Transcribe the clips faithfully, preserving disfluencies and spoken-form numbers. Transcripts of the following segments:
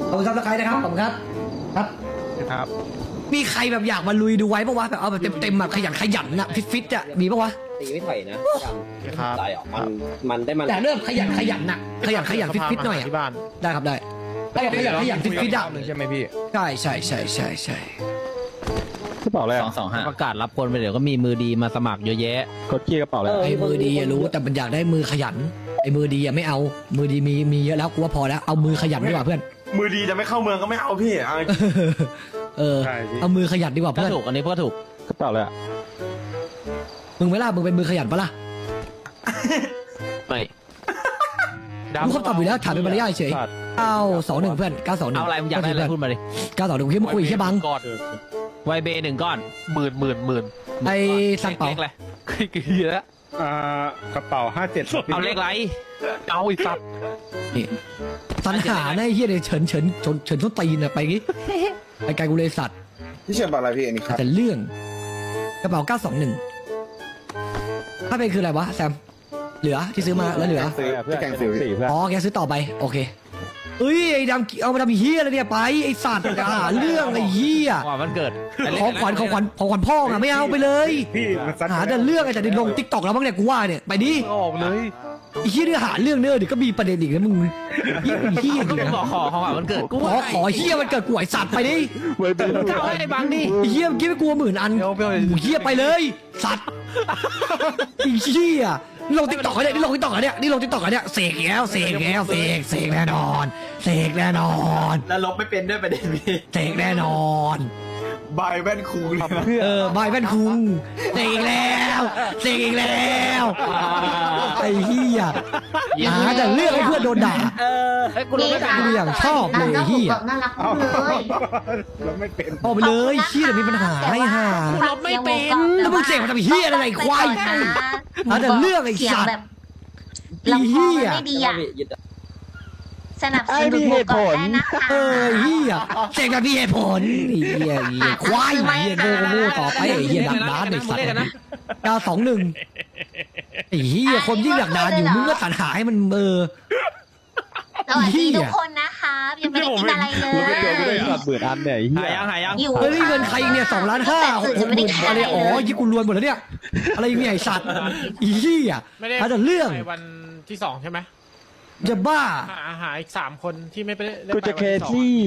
ขอบคุณซับสไครต์นะครับขอบคุณครับครับครับมีใครแบบอยากมาลุยดูไว้ปะวะแบบเอาแบบเต็มๆแบบขยันขยันอะฟิตฟิตอะมีปะวะตีไม่ถอยนะครับได้หรอมันมันได้มันแต่เริ่มขยันขยันอะขยันขยันฟิตฟิตหน่อยอะที่บ้านได้ครับได้ขยันขยันขยันฟิตฟิตอะใช่ไหมพี่ใช่ใช่ใช่ใช่ใช่กระเป๋าอะไรสองสองห้าประกาศรับคนไปเดี๋ยวก็มีมือดีมาสมัครเยอะแยะกดขี้กระเป๋าอะไรไอ้มือดีรู้แต่มันอยากได้มือขยันไอ้มือดีอะไม่เอามือดีมีมีเยอะแล้วกูว่าพอแล้วเอามือขยันดีกว่าเพื่อนมือดีจะไม่เข้าเมืองก็ไม่เอาพี่เออเอามือขยันดีกว่าเพื่อนถูกอันนี้ก็ถูกกระเป๋าเลยมึงไม่ล่ะมึงเป็นมือขยันปะล่ะไม่มึงเขาตอบอยู่แล้วถามเป็นมารยาทเฉยเก้าสองหนึ่งเพื่อนเก้าสองหนึ่งเอาอะไรมึงอยากได้อะไรพูดมาดิเก้าสองหนึ่งพี่มาคุยแค่บังไวเบหนึ่งก้อนหมื่นหมื่นหมื่นไอ้สั่งเป๋าเลยกี่แล้วอ่ากระเป๋าห้าเจ็ดเอาเลขไรเอาอีกสัตว์นี่สัญหาในเฮียเลยเฉินเฉินเฉินเฉินทุตีนอะไปงี้ไปไกลกูเลยสัตว์พี่เฉินบอกอะไรพี่อันนี้ครับแต่เรื่องกระเป๋าเก้าสองหนึ่งถ้าเป็นคืออะไรวะแซมเหลือที่ซื้อมาแล้วเหลือแกงซื้ออ๋อแกซื้อต่อไปโอเคเอ้ยไอ้ดำเอามาทำเฮียอะไรเนี่ยไปไอ้สัตว์อ่ะเรื่องไอ้เฮียวันเกิดของขวัญของขวัญของขวัญพ่ออะไม่เอาไปเลยหาแต่เรื่องไอ้แต่ดิลงติ๊กต็อกแล้วบ้างเนี่ยกูว่าเนี่ยไปดิออกเลยไอ้เฮียเนี่ยหาเรื่องเนื้อเดี๋ยวก็มีประเด็นอีกนะมึงเฮียเฮียดิขอขอของขวัญวันเกิดกูขอขอเฮียวันเกิดกูไอ้สัตว์ไปดิเข้าไอ้บังดิเฮียคิดว่ากูหมื่นอันเฮียไปเลยสัตว์ไอ้เฮียนี่ลงติ๊กต็อกเนี่ยนี่ลงติ๊กต็อกเนี่ยนี่ลงติ๊กต็อกเนี่ยเสกแล้วเสกแล้วเสกเสกแน่นอนเสกแน่นอนแล้วลบไม่เป็นด้วยประเด็นพี่เสกแน่นอนบายแว่นคุงเออบายแว่นคุงเสกอีกแล้วเสกอีกแล้วไอ้เหี้ยหาแต่เรื่องให้เพื่อนโดนด่าเออไอ้กูลบไม่เป็นกูอย่างชอบเลยเหี้ยน่ารักเลยลบไม่เป็นออกไปเลยเหี้ยมีปัญหาไอ้ห่าลบไม่เป็นแล้วมึงเสกมาทำเหี้ยอะไรควายหาแต่เรื่องไอ้สัตว์ลำคอมันไม่ดีอ่ะสนับสนุนเหตุผลเออเฮียเสกกับมีเหตุผลเฮียเฮียควายเฮียโง่โง่ต่อไปไอ้เฮียดักดานไอ้สัตว์เก้าสองหนึ่งไอ้เฮียคนยิ่งดักดานอยู่มึงก็สรรหาให้มันเบอร์สวัสดีทุกคนนะคะยังไม่ได้กินอะไรเลยไม่เจอไม่ได้ขาดเบื่ออันเนี่ยหายังหายังเฮ้ยเงินใครเนี่ยสองล้านห้าหกหมื่นอะไรอ๋อยี่กูรวยหมดแล้วเนี่ยอะไรเนี่ยไอ้สัตว์อีเฮียอาจจะเรื่องวันที่สองใช่ไหมจะบ้าหาอีกสามคนที่ไม่ไปกูจะเคที่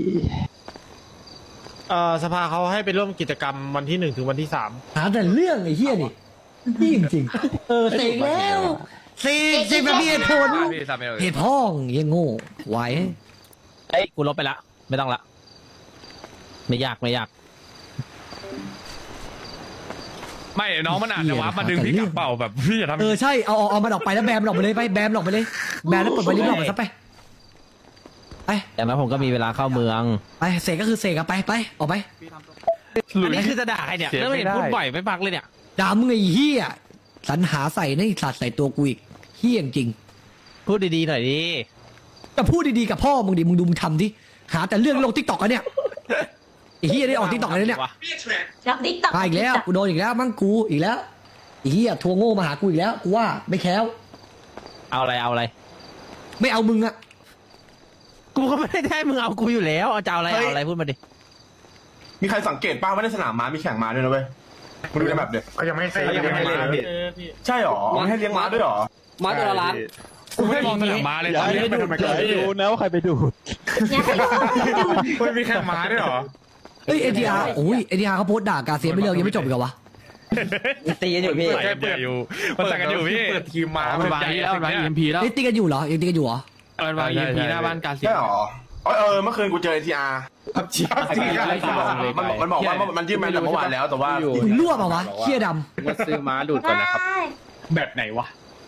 เอ่อสภาเขาให้ไปร่วมกิจกรรมวันที่หนึ่งถึงวันที่สามหาแต่เรื่องไอ้เฮียนี่นี่จริงๆเออเสกแล้วเสกเสกแบบมีเหตุผลเหตุพ้องยังโง่ไหวไอ้กูลบไปละไม่ต้องละไม่ยากไม่ยากไม่น้องมันอาจจะว้ามาดึงพี่กระเป๋าแบบพี่จะทำเออใช่เอาเอามันออกไปแล้วแบมออกไปเลยไปแบมออกไปเลยแบมแล้วเปิดไว้รีบออกไปซะไปไปอย่างนั้นผมก็มีเวลาเข้าเมืองไปเสกก็คือเสกไปไปออกไปอันนี้คือจะด่าใครเนี่ยเรื่องเห็นพูดบ่อยไม่พักเลยเนี่ยด่ามึงไอ้เหี้ยสรรหาใส่ในสัตว์ใส่ตัวกูอีกเหี้ยจริงพูดดีๆหน่อยดิจะพูดดีๆกับพ่อมึงดิมึงดูมึงทำดิหาแต่เรื่องลงติ๊กต็อกกันเนี่ยไอ้เฮียได้ออกติ๊กต็อกเลยเนี่ยออกติ๊กต็อกมาอีกแล้วกูโดนอีกแล้วมั่งกูอีกแล้วไอ้เฮียทัวโง่มาหากูอีกแล้วกูว่าไม่แค้วเอาอะไรเอาอะไรไม่เอามึงอะกูก็ไม่ได้ให้มึงเอากูอยู่แล้วเอาจะเอาอะไรเอาอะไรพูดมาดิมีใครสังเกตป้าว่าในสนามม้ามีแข่งม้าด้วยนะเว้ยมาดูในแบบเด็กก็ยังไม่ให้ยังไม่ให้เลี้ยงใช่หรอไม่ให้เลี้ยงม้าด้วยหรอม้าตัวละล้านกูไม่มองสนามม้าเลยตอนนี้ไปทำไมกันดูนะว่าใครไปดูไม่มีแข่งม้าด้วยหรอเอ้ยเอทีอาร์โอ้ยเอทีอาร์เขาโพสต์ด่ากาเซียไม่เลิกยังไม่จบอีกเหรอวะตีกันอยู่พี่เปิดอยู่มันแต่กันอยู่พี่เปิดทีมมาเป็นวางแล้ววางเอ็มพีแล้วตีกันอยู่เหรอยังตีกันอยู่เหรอเป็นวางเอ็มพีหน้าบ้านกาเซียใช่หรอเออเมื่อคืนกูเจอเอทีอาร์พับจีมันมันบอกว่ามันยื่นมาแต่เมื่อวานแล้วแต่ว่ารั่วเปล่าวะเขี้ยดำมาซื้อม้าดูดก่อนนะครับแบบไหนวะ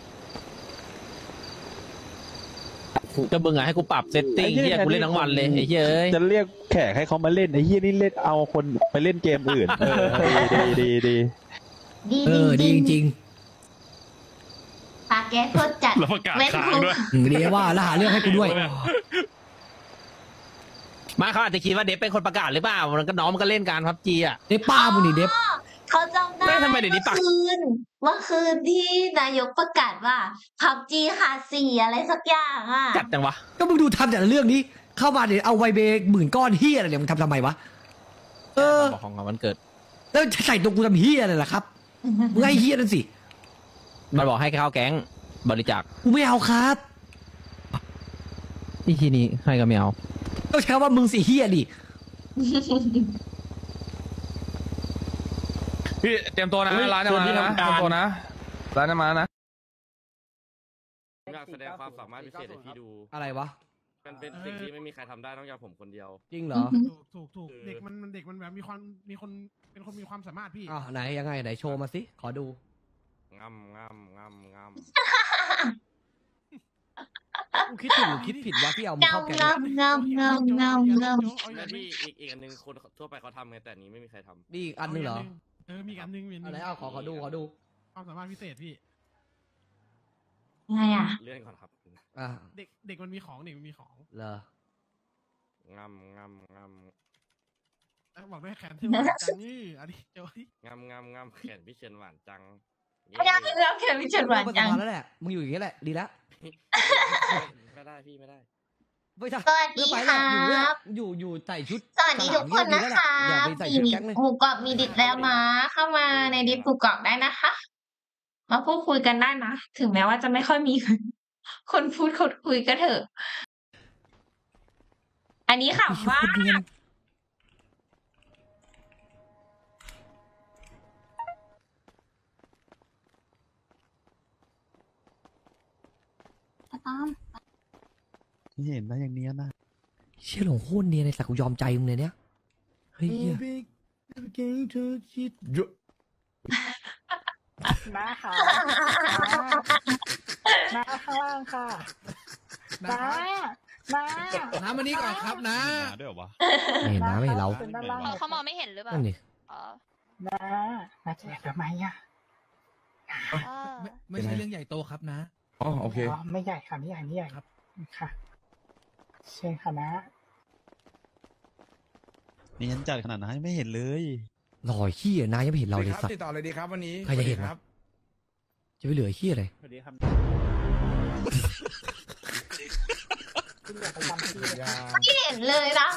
ก็มึงอะให้กูปรับเซตติ้งเฮียกูเล่นทั้งวันเลยไอ้เฮียจะเรียกแขกให้เขามาเล่นไอ้เฮียนี่เล่นเอาคนไปเล่นเกมอื่นดีดีดีดีเออดีจริงปาแกโทษจัดเว้นคุกดีว่าแล้วหาเรื่องให้กูด้วยมาเขาอาจจะคิดว่าเดฟเป็นคนประกาศหรือเปล่ามันก็น้องมันก็เล่นการพับจีอะเดฟป้ามึงนี่เดฟเขาจำได้ทำไมเดี๋ยวนี้ปะเมื่อคืนเมื่อคืนที่นายกประกาศว่าพับจีขาดสี่อะไรสักอย่างอ่ะจัดจังวะก็มึงดูทำแต่เรื่องนี้เข้ามาเดี๋ยวเอาไวเบหมื่นก้อนเฮียอะไรเนี่ยมึงทำทำไมวะเออบอกของวันเกิดแล้วจะใส่ตัวกูทำเฮียอะไรล่ะครับมึงให้เฮียนั่นสิมันบอกให้เข้าแก๊งบริจาคกูไม่เอาครับที่ที่นี้ให้ก็ไม่เอาต้องใช้คำว่ามึงสิเฮียดิพี่เตรียมตัวนะร้านจะมานะเตรียมตัวนะร้านจะมานะอยากแสดงความสามารถพิเศษให้พี่ดูอะไรวะมันเป็นสิ่งที่ไม่มีใครทำได้นอกจากผมคนเดียวจริงเหรอถูกถูกถูกเด็กมันมันเด็กมันแบบมีความมีคนเป็นคนมีความสามารถพี่อ่าไหนยังไงไหนโชว์มาสิขอดูงำงำงำงำกูคิดถูกหรือคิดผิดวะที่เอามาเข้าแกงงามงามงามงามงามและที่อีกอีกอันหนึงคนทั่วไปเขาทำไงแต่อันนี้ไม่มีใครทำนี่อีกอันนึงเหรอเออมีอีกอันนึงมีอันไหนเอาขอขอดูขอดูความสามารถพิเศษพี่อะไรอ่ะเลื่อนก่อนครับอ่ะเด็กเด็กมันมีของเด็กมันมีของเหรองำงำงำแล้วบอกด้วยแขนที่ว่าจังนี่อันนี้เจ้าที่งำงำงำแขนพี่เชนหวานจังเย้ไม่ได้แล้วแค่พิจารณาไม่จัต้อง งแล้วแหละมึงอยู่อย่างนี้แหละดีแล้วไม่ได้พี่ไม่ได้ไม่ใช่สวัสดีไม่คไปรัแล้วอยู่เนี่ยบอยู่อยู่ใส่ชุดสวัสดีทุกคนนะสคะลามอย่าไปใส่มีชุดมีแก๊งเลยหมูกรอบมีดิบแล้วนะเข้ามาในดิบหมูกรอบได้นะคะ มาพูดคุยกันได้นะ ถึงแม้ว่าจะไม่ค่อยมี คนพูดคนคุยก็เถอะ อันนี้ขำว่าโคตรเนียนนี่เห็นนะอย่างเนี้ยนะเชี่ยหลงโคตรเนียนในสักกูยอมใจมึงเลยเนี่ยเฮ้ยเหี้ยมาค่ะมาข้างล่างค่ะมามาน้ำมันนี้ก่อนครับนะด้วยวะไม่เห็นนะไม่เห็นเราขึ้นด้านล่างเขามองไม่เห็นหรือเปล่านั่นดิอ๋อมามาแจกทำไมอ่ะเออไม่ใช่เรื่องใหญ่โตครับนะอ๋อโอเคอ๋อไม่ใหญ่ค่ะไม่ใหญ่ไม่ใหญ่ครับค่ะเชิญค่ะนะนี่ยันจัดขนาดนั้นไม่เห็นเลยหล่อเหี้ยนายยังไม่เห็นเราเลยสัตว์ติดต่อเลยดีครับวันนี้ใครจะเห็นวะ จะไปเหลือเหี้ยอะไรสวัสดีครับคุณอยากไปจำที่เลยไม่เห็นเลยนะ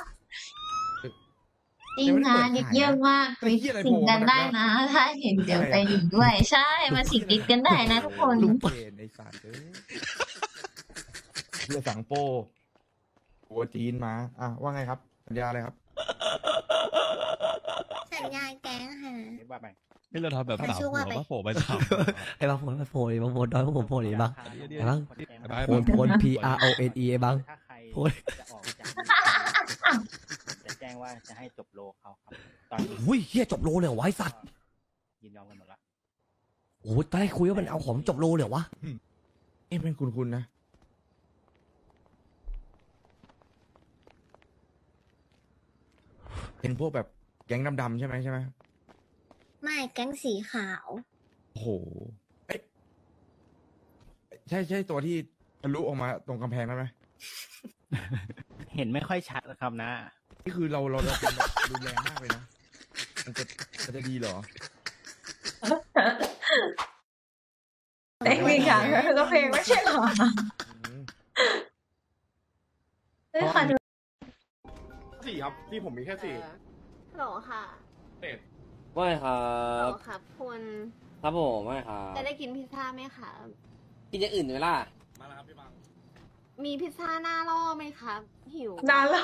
จริงนะเยอะมากไปสิงกันได้นะ ถ้าเห็นเดี๋ยวไปอยู่ด้วย ใช่ มาสิงดิดกันได้นะทุกคนเกณฑ์ไอ้สัตว์เอ้ยเรือสังโปโอจีนมาอ่ะว่าไงครับสัญญาอะไรครับสัญญาแก๊งค่ะว่าไปนี่เราทำแบบสาวหัวว่าโผล่ไปสาวไอ้บางโพลโพลไอ้บางโพลน้อยบางโพลไอ้บาง ไอ้บ้างไปโพลโพล P R O N E ไอ้บางถ้าใครโพลจะออกจากจะแจ้งว่าจะให้จบโลเขาครับตอนนี้อุ้ยเหี้ยจบโลเลยเหรอวะไอ้สัตว์ยินยอมกันหมดละโอ้ยตอนแรกคุยว่ามันเอาของจบโลเลยเหรอวะเอ๊ะเป็นคุณคุณนะ เป็นพวกแบบแก๊งดำๆใช่ไหมใช่ไหมไม่แก๊งสีขาวโอ้โหเอ๊ะใช่ใช่ตัวที่ทะลุออกมาตรงกำแพงนั่นไหมเห็นไม่ค่อยชัดนะครับนะนี่คือเราเราเราเป็นแบบรุนแรงมากเลยนะ มันจะมันจะดีเหรอเด็กมีขาวก็เพลงไม่ใช่หรออืมเฮ้ยขอดูสี่ครับที่ผมมีแค่สี่ฮัลโหลค่ะเป็ดไม่ครัฮัลโหบลครับคุณครับผมไม่ครับจะได้กินพิซซ่าไหมคะกินอย่างอื่นไหมล่ะมาแล้วครับพี่บังมีพิซซ่าหน้าล่อไหมครับ หิวนานแล้ว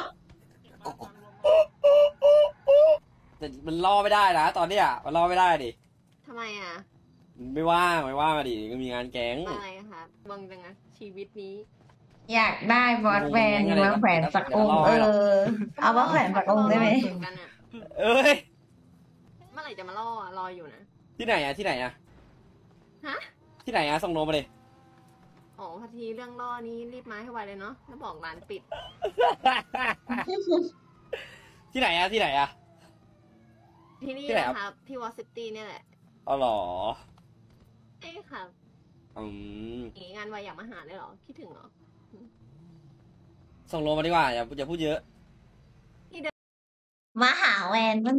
แต่มันล่อไม่ได้นะตอนเนี้ยมันล่อไม่ได้ดิทำไมอ่ะไม่ว่างไม่ว่างมาดิก็มีงานแก๊งอะไรครับบังจังนะชีวิตนี้อยากได้บอสแวนมาแขวนสักองค์เออ เอามาแขวนสักองค์ได้ไหมเหมือนกันอะเอ้ยเมื่อไหร่จะมาล่ออะรออยู่นะที่ไหนอะที่ไหนอะฮะที่ไหนอะส่งโนมาเลยอ๋อพอทีเรื่องล่อนี้รีบมาให้ไวเลยเนาะแล้วบอกร้านปิดที่ไหนอะที่ไหนอะที่นี่ที่ไหนครับนะครับ ที่วอซิตี้เนี่ยแหละอ๋อเหรอเอ้ครับอืมอย่างงี้งานไวอยากมาหาเลยเหรอ คิดถึงเหรอส่งโนมาดีกว่าอย่าอย่าพูดเยอะมาหาแวนมัน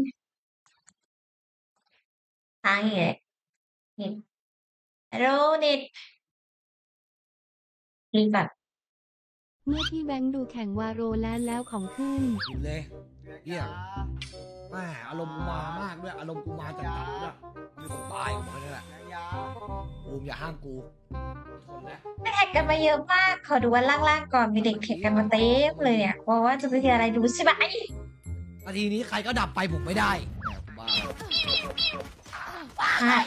ทางอย่างเงี้ยนี่ฮัลโหลเน็ตรีบแบบเมื่อพี่แบงค์ดูแข่งวาโรแลนด์แล้วของขึ้นอยู่เลยเฮียแม่อารมณ์กูมามากด้วยอารมณ์กูมาจัดๆด้วยมีคนตายกูมาด้วยแหละบูมอย่าห้ามกูทนแล้วไม่แท็กกันมาเยอะมากขอดูวันล่างๆก่อนมีเด็กแท็กกันมาเต็มเลยเนี่ยว่าว่าจะไปคืออะไรดูใช่ไหมนาทีนี้ใครก็ดับไปผมไม่ได้แหมบ้าอ่ะ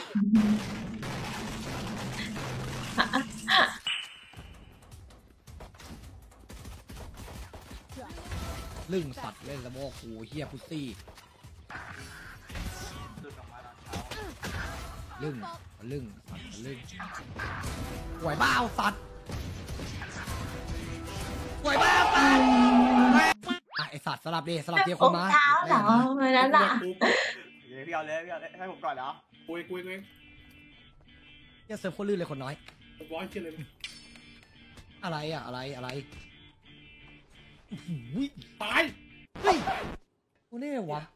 ลึ่งสัตว์เล่นระโมกกูเฮียพุซซี่ลึ่งลึ่งสัตว์ลึ่งหวยบ้าสัตว์หวยบ้าสัตว์อ่ะไอสัตว์สลับดิสลับเดียวคนมาเท้าเหรอเมื่อนั้นอ่ะพี่เอาเลยพี่เอาเลยให้ผมก่อนเหรอกุยกุยกุยเฮียเซิร์ฟโคตรลื่นเลยคนน้อยร้อยเกินเลยอะไรอะอะไรอะไรโอ้โหตายเฮ้ยกูนี่วะ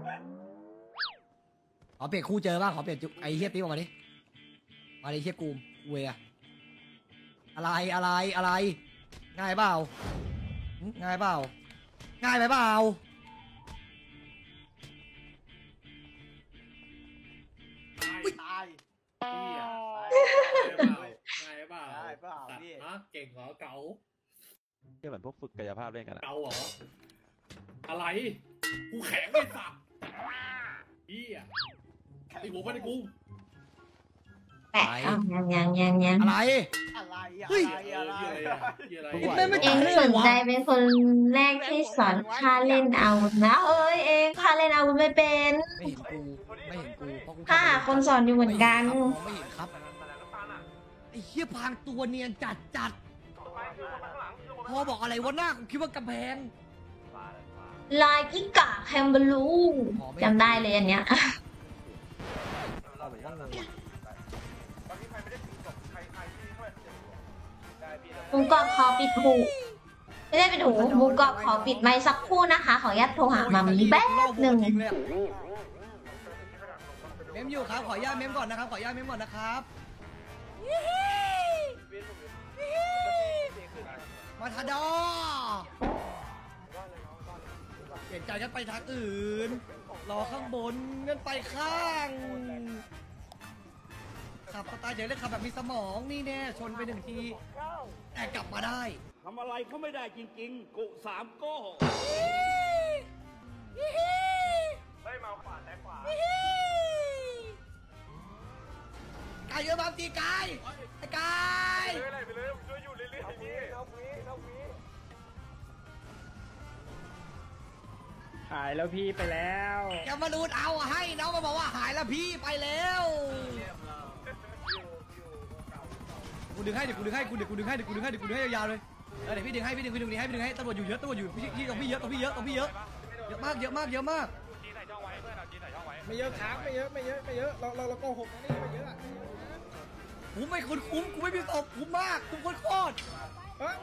ขอเปลี่ยนคู่เจอบ้างขอเปลี่ยนจุไอเฮียติ๊กออกมาดิมาดิเฮียกูมเวยอะอะไรอะไรอะไรง่ายเปล่าหึง่ายเปล่าง่ายไปเปล่าตายพี่อ่ะไงเปล่าได้เปล่าตัดพี่นะเก่งเหรอเก๋าเที่เหมือนพวกฝึกกายภาพเล่นกันอะเก๋าเหรออะไรกูแข็งไม่สับพี่อ่ะไอ้หัวมันไอ้กูแปะอ้าวยังยังยังยังอะไรอะไรเฮ้ยอะไรอะไรเหี้ยอะไรมึงไม่ไม่เองสนใจเป็นคนแรกที่สอนข้าเล่นอาวุธนะเอ้ยเองข้าเล่นอาวุธไม่เป็นไม่เห็นกูไม่เห็นกูเพราะกูข้าหาคนสอนอยู่เหมือนกันมองไม่เห็นครับไอ้เหี้ยพรางตัวเนียนจัดจัดพอบอกอะไรวะหน้ากูคิดว่ากำแพงลายกิกะแฮมเบลูจำได้เลยอันเนี้ยเราบอกว่างงหมูกรอบขอปิดหูไม่ได้ปิดหูหมูกรอบขอปิดไมค์สักครู่นะคะ ขออนุญาตโทรหามามีแป๊บหนึ่งเมมอยู่ครับขออนุญาตเมมก่อนนะครับขออนุญาตเมมก่อนนะครับมาทาดอเปลี่ยนใจกันไปทางอื่นรอข้างบนกันไปข้างขับสไตล์เดี๋ยวเล่นขับแบบมีสมองนี่แน่ชนไปหนึ่งทีแต่กลับมาได้ทำอะไรเขาไม่ได้จริงๆ กุสามโก้กายเยอะมากตีกายไอ้กายหายแล้วพี่ไปแล้วแกมาดูดเอาให้น้องมาบอกว่าหายแล้วพี่ไปแล้วกูดึงให้เดี๋ยวกูดึงให้กูเดี๋ยวกูดึงให้เดี๋ยวกูดึงให้เดี๋ยวกูดึงให้ยาวๆเลยเออเดี๋ยวพี่ดึงให้พี่ดึงพี่ดึงให้พี่ดึงให้ตำรวจอยู่เยอะตำรวจอยู่พี่พี่ตรงพี่เยอะตรงพี่เยอะตรงพี่เยอะเยอะมากเยอะมากเยอะมากไม่เยอะครับไม่เยอะไม่เยอะไม่เยอะเราเราเราโกหกนะนี่ไม่เยอะคุ้มไม่คุ้มคุ้มกูไม่มีศพคุ้มมากคุ้มโคตรเฮ้ย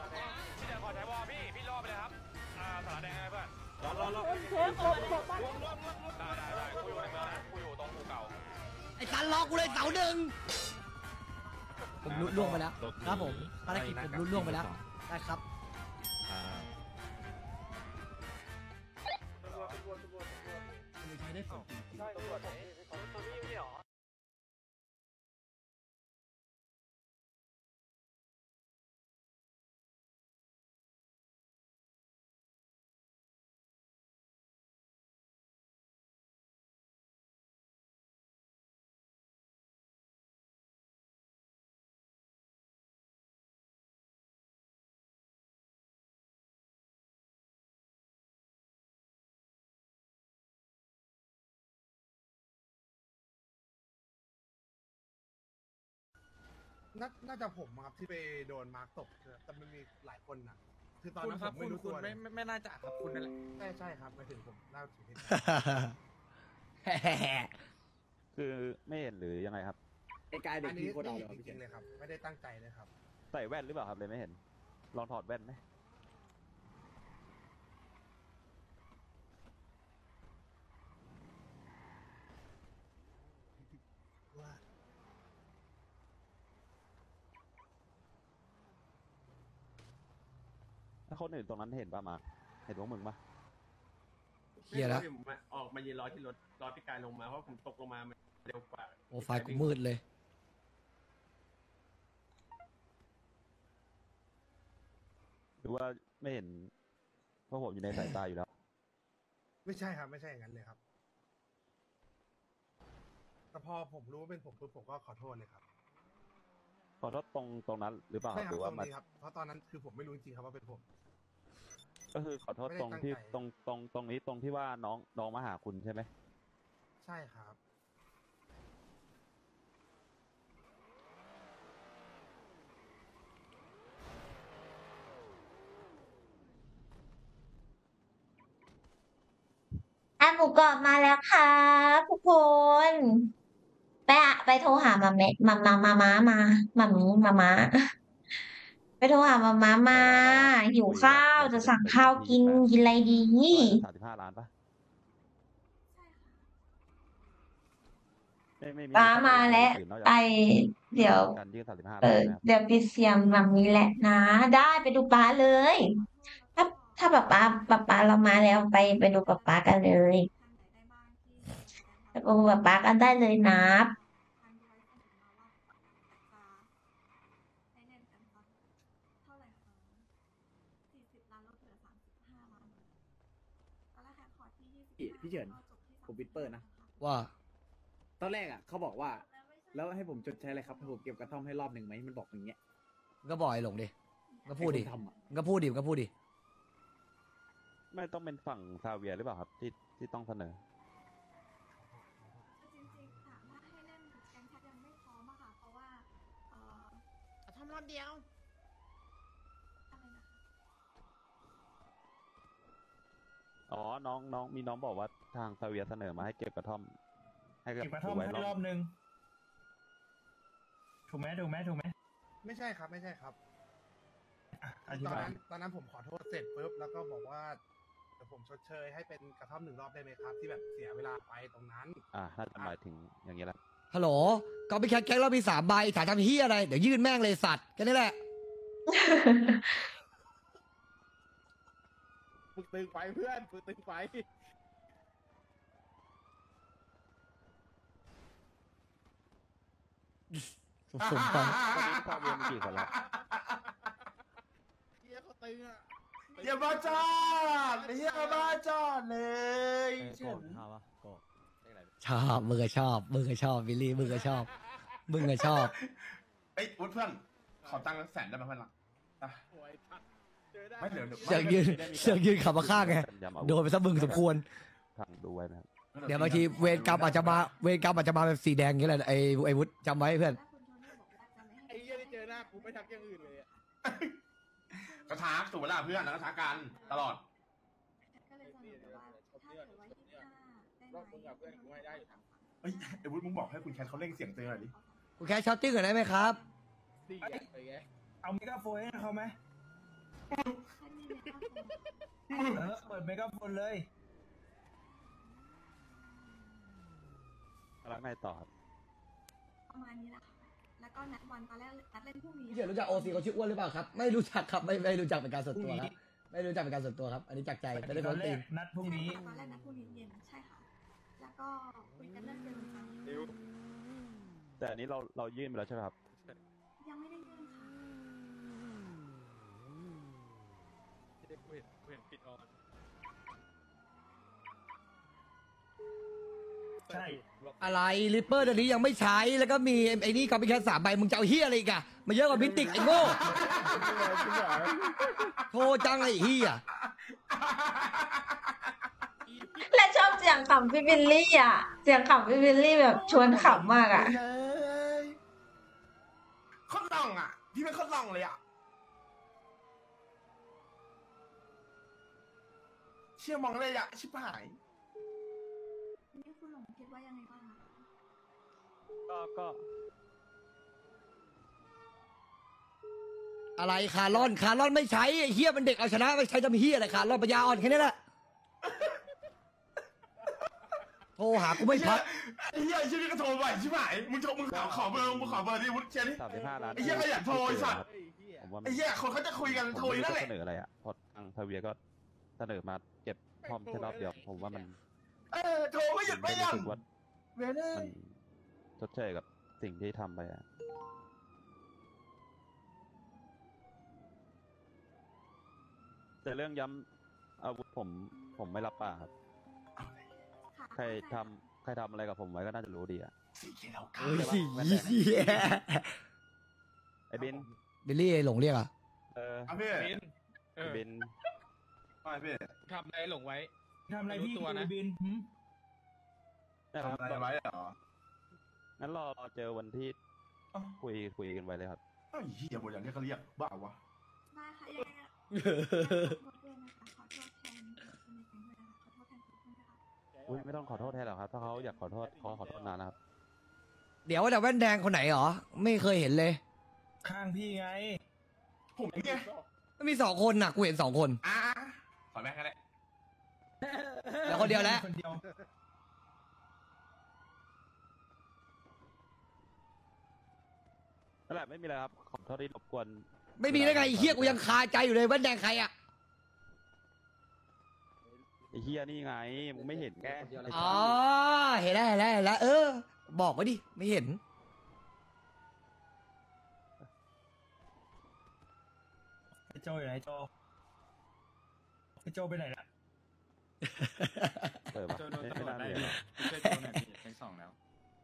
ไอ้สันล็อกกูเลยเสาหนึ่งผมลุล่วงไปแล้วครับผมภารกิจผมลุล่วงไปแล้วได้ครับใช้ได้ผลจริงๆน่าจะผมครับที่ไปโดนมาร์กตกแต่มันมีหลายคนนะคือตอนนั้นผมไม่รู้ตัวไม่ไม่น่าจะครับคุณนั่นแหละใช่ใช่ครับหมายถึงผมน่าจะผิดคือไม่เห็นหรือยังไงครับไอ้กายเด็กอันที่นี้โคตรเอาจเลยริงๆเลยครับไม่ได้ตั้งใจเลยครับใส่แว่นหรือเปล่าครับเลยไม่เห็นลองถอดแว่นไหมคนอื่นตรงนั้นเห็นป่ะมาเห็นพวกมึงป่ะเฮียแล้วออกมายืนรอที่รถรอพี่กายลงมาเพราะผมตกลงมาเร็วกว่าโอ้ไฟกูมืดเลยหรือว่าไม่เห็นเพราะผมอยู่ในสายตาอยู่แล้วไม่ใช่ครับไม่ใช่อย่างนั้นเลยครับแต่พอผมรู้ว่าเป็นผมปุ๊บผมก็ขอโทษเลยครับขอโทษตรงตรงนั้นหรือเปล่าใช่คหรับรือตว่ารงมันนี้ครับเพราะตอนนั้นคือผมไม่รู้จริงๆครับว่าเป็นผมก็คือขอโทษไม่ได้ตรงที่ตั้งใจตรงตรงตรงนี้ตรงที่ว่าน้องน้องมาหาคุณใช่ไหมใช่ครับอ่ะหมูกรอบมาแล้วครับทุกคนไปอะไปโทรหามาเมมามามามามามามีมามาไปโทรหามามามาหิวข้าวจะสั่งข้าวกินกินอะไรดีสามสิบห้าล้านปะไม่ไม่มีป้ามาแล้วอื่นนอกไปจากเดี๋ยวการยื่นสามสิบห้าเอล้านอนะครับเดี๋ยวไปเสียมแบบนี้แหละนะ ได้ไปดูป้าเลย ถ้าถ้าป้าป้าป้าป้าเรามาแล้วไปไปดูป้าป้ากันเลยไปดูป้าป้ากันได้เลยนะพี่เฉินผมวิดเปอร์นะว่าตอนแรกอ่ะเขาบอกว่า แล้วให้ผมจดใช้อะไรครับให้ผมเก็บกระท่อมให้รอบหนึ่งไหมมันบอกอย่างเงี้ยก็บอกไอ้หลงดิก็พูดดิให้คนทำอะก็พูดดิก็พูดดิไม่ต้องเป็นฝั่งซาเวียหรือเปล่าครับที่ที่ต้องเสนอทำรอบเดียวอ๋อน้องน้องมีน้องบอกว่าทางซาเวียเสนอมาให้เก็บกระท่อม ให้กับเก็บกระท่อมไว้ให้รอบนึงถูกไหมถูกไหมถูกไหมไม่ใช่ครับไม่ใช่ครับอธิตอนบายนั้นตอนนั้นผมขอโทษเสร็จปุ๊บแล้วก็บอกว่าเดี๋ยวผมชดเชยให้เป็นกระท่อมหนึ่งรอบได้ไหมครับ ที่แบบเสียเวลาไปตรงนั้นอ่าน่าจะหมายถึงอย่างเงี้ยแหละฮัลโหลก็ไปแคทแก๊งเรามีสามใบถ่ายทำเฮียอะไรเดี๋ยวยื่นแม่งเลยสัตว์แค่นี้แหละฝึกตึงไปเพื่อนฝึกตึงไปสมปังตอนนี้ซาเวียมีกี่คนแล้วเฮียเขาตึงอ่ะอย่ามาจอดอย่ามาจอดเลยชอบมึงก็ชอบมึงก็ชอบวิลลี่มึงก็ชอบมึงก็ชอบเอ้ยวุฒิเพื่อนขอตังค์แสนได้ไหมเพื่อนล่ะอ่ะไม่เดี๋ยวเดี๋ยวเสือกยืนเสือกยืนขับมาข้างไงโดนไปซะมึงสมควรทางดูไว้นะครับเดี๋ยวบางทีเวรกรรมอาจจะมาเวรกรรมอาจจะมาแบบสีแดงอย่างเงี้ยแหละไอ้ไอ้วุฒิจำไว้เพื่อนไอ้เฮียที่เจอหน้ากูไม่ทักอย่างอื่นเลยอ่ะกระทากถูกเวลาเพื่อนแล้วกระทากันตลอดรอบมึงกับเพื่อนกูให้ได้อยู่ทางเอ้ยไอ้วุฒิมึงบอกให้คุณแคทเขาเร่งเสียงเตือนหน่อยดิคุณแค่ช็อตติ้งก่อนได้ไหมครับสี่อ่ะไปไงเอาเมกะโฟนให้เขาไหมเออเปิดเมกะโฟนเลยแล้วไงต่อครับประมาณนี้แหละค่ะแล้วก็นัดวันตอนแรกนัดเล่นพรุ่งนี้พี่เดี๋ยวรู้จักโอซีเขาชื่ออ้วนหรือเปล่าครับไม่รู้จักครับไม่ไม่รู้จักเป็นการส่วนตัวครับไม่รู้จักเป็นการส่วนตัวครับ อันนี้จากใจไม่ได้ตคอน นแรตีกนนัดพรุ่งนี้ตอนแรกนัดพรุ่งนี้เย็นใช่ค่ะ แล้วก็คุยกันเรื่องเดิมค่ะแต่อันนี้เราเรายื่นไปแล้วใช่ไหมครับยังไม่ได้ยื่นค่ะใช่อะไรลิปเปอร์เดี๋ยวนี้ยังไม่ใช้แล้วก็มีไอ้นี่ก็เป็นแค่สามใบมึงจะเอาเฮียอะไรอีกอะมาเยอะกว่ามิติกไอ้โง่โทรจังไอ้เฮียและชอบเสียงขำพี่บิลลี่อ่ะ เสียงขำพี่บิลลี่แบบชวนขำมากอ่ะเลยโคตรล่องอ่ะ พี่เป็นโคตรล่องเลยอ่ะ เชื่อมองเลยอ่ะ ชิบหายนี่คุณหลงคิดว่ายังไงบ้างคะก็ก็อะไรคาร์ลอนคาร์ลอนไม่ใช้ไอ้เฮียมันเด็กเอาชนะไม่ใช้จะมีเฮียอะไรคาร์ลอนปัญญาอ่อนแค่นี้แหละโทรหากูไม่พักไอ้เหี้ยไอ้ชื่อนี่ก็โทรบ่อยชิบหายมึงโทรมึงขอขอเบอร์มึงขอเบอร์ดิวุฒิเชนสามสิบห้าล้านไอ้เหี้ยก็อยากโทรไอ้สัตว์ผมว่าไอ้เหี้ยคนเขาจะคุยกันโทรอยู่นั่นแหละเสนออะไรอ่ะพอทางพาเวียก็เสนอมาเก็บพร้อมแค่รอบเดียวผมว่ามันเออโทรไม่หยุดไม่ยั้งรู้สึกว่าเว้ยเนยมันชดเชยกับสิ่งที่ทำไปอ่ะแต่เรื่องย้ำอาวุธผมผมไม่รับปากครับใครทำใครทำอะไรกับผมไว้ก็น่าจะรู้ดีอ่ะสี่เขียวเฮ้ยเหี้ยไอ้บินบิลลี่หลงเรียกอ่ะเอออ่ะพี่บินเอไอ้อบินไม่พี่ทำอะไรหลงไว้ทำอะไรพี่ตัวนะบินนะครับทำอะไรไว้เหรองั้นรอรอเจอวันที่คุยคุยกันไว้เลยครับไอ้เหี้ยหมดอย่างที่เขาเรียกบ้าวะได้ค่ะยังไงขอโทษด้วยนะคะขอโทษแทนคนในแก๊งด้วยนะคะขอโทษแทนทุกคนด้วยค่ะอุ้ยไม่ต้องขอโทษแทนหรอกครับถ้าเขาอยากขอโทษเขาขอโทษนานนะครับเดี๋ยวแต่แว่นแดงคนไหนเหรอไม่เคยเห็นเลยข้างพี่ไงผมไงมันมีสองคนน่ะกูเห็นสองคนอ่ะขอแม่กันเลยแล้วคนเดียวแล้วคนเดียวนั่นแหละไม่มีอะไรครับขอโทษที่รบกวนไม่มีได้ไงไอ้เฮียกูยังคาใจอยู่เลยแว่นแดงใครอ่ะไอ้เฮียนี่ไงมึงไม่เห็นแกอ๋อเห็นแล้วเห็นแล้วเห็นแล้วเออ บอกไว้ดิไม่เห็นไอโจอยู่ไหนโจไอโจไปไหนล่ะเปิดปะไม่ไม่น่าเลยช่วยตัวหน่อยพี่ทั้งสองแล้ว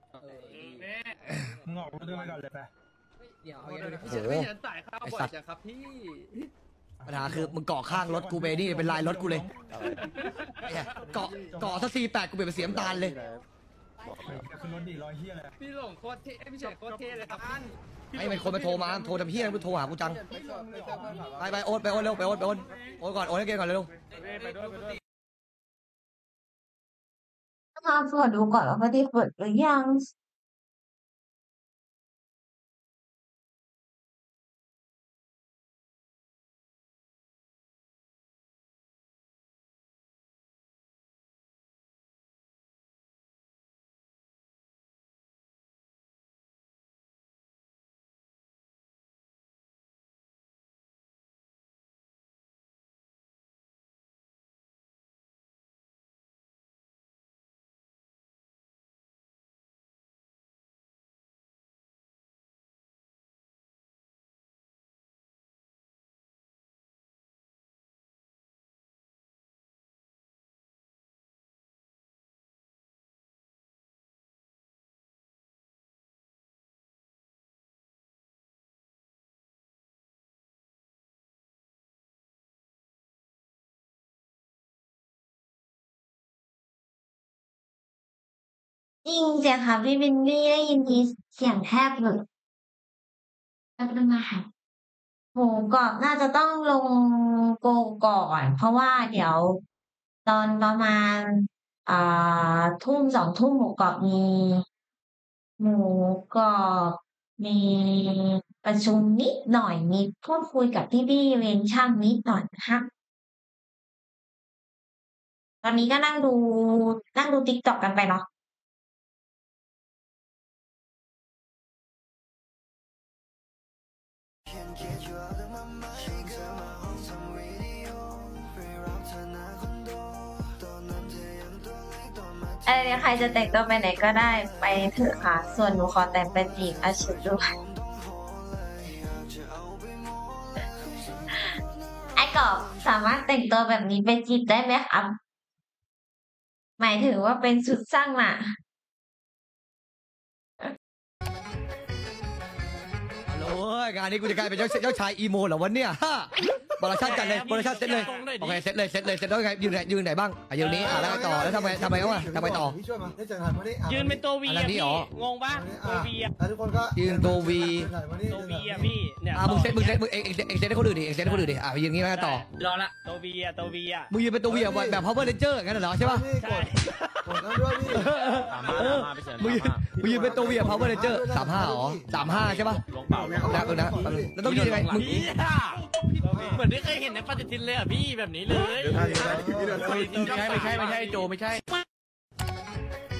มึงออกรถด้วยไปก่อนเลยไปโอ้โหไอ้สัตว์ปัญหาคือมึงเกาะข้างรถกูไปนี่เป็นลายรถกูเลยไอ้เหี้ยเกาะเกาะสักสี่แปดกูเปลี่ยนเป็นสีน้ำตาลเลยขึ้นรถดีรอยเฮียอะไรพี่หลงโคตรเท่พี่เฉยโคตรเท่เลยครับไอ้มันคนมาโทรมาโทรทำเฮียมึงโทรหากูจังไปไปโอ๊ตไปโอ๊ตเร็วไปโอ๊ตไปโอ๊ตโอ๊ตก่อนโอ๊ตให้เกณฑ์ก่อนเร็วไปด้วยไปด้วยทำขอดูก่อนว่าพอดีเปิดหรือยังจริงเสียค่ะพี่บินนี่ได้ยินทีเสียงแทบหลุดแป๊บนึงนะคะโหกรอบน่าจะต้องลงโกก่อน เพราะว่าเดี๋ยวตอนประมาณอ่าทุ่มสองทุ่มหมูกรอบมีหมูกรอบมีประชุมนิดหน่อยมีพูดคุยกับพี่พี่เวรช่างนิดหน่อยนะคะตอนนี้ก็นั่งดูนั่งดูติ๊กต็อกกันไปเนาะ อะไรเนี่ยใครจะแต่งตัวไปไหนก็ได้ไปเถอะค่ะ ส่วนหนูขอแต่งเป็นจีบอาชีพด้วยไอ้กอบสามารถแต่งตัวแบบนี้ไปจีบได้ไหมครับหมายถึงว่าเป็นชุดสร้างน่ะโอ้ยงานนี้กูจะกลายเป็นเจ้าเจ้าชายอีโมเหรอวันเนี้ยฮะโปรดักชั่นจัดเลยโปรดักชั่นเซตเลยโอเคเซตเลยเซตเลยเซตแล้วไงยืนไหนยืนไหนบ้างอ่ะยืนนี้อ่ะแล้วต่อแล้วทำไมทำไมเขาอ่ะทำไมต่อพี่ช่วยมาได้เจอกันมาดิยืนเป็นตัววีอันนั้นนี่เหรองงปะตัววีอะแล้วทุกคนก็ยืนตัววีตัววีอะพี่เนี่ยอ่ะมึงเซตมึงเซตมึงเองเองเองเซตให้คนอื่นดิเองเซตให้คนอื่นดิอ่ะยืนงี้แล้วต่อรอละตัววีอะตัววีอะมึงยืนเป็นตัววีอ่ะแบบ power ranger อย่างนั้นเหรอใช่ป่ะใช่กดแล้วด้วยพี่เออมึงยืนมึงยืนเป็นตัววีอ่ะ power ranger สามห้าเหรอสามห้าใช่ป่ะลงเปล่านะเออนะแล้วต้องยืนยังไงมึงเหมือนที่เคยเห็นในปฏิทินเลยอ่ะพี่แบบนี้เลยเดี๋ยวท่าเดี๋ยวท่าไม่ใช่ไม่ใช่ไม่ใช่โจไม่ใช่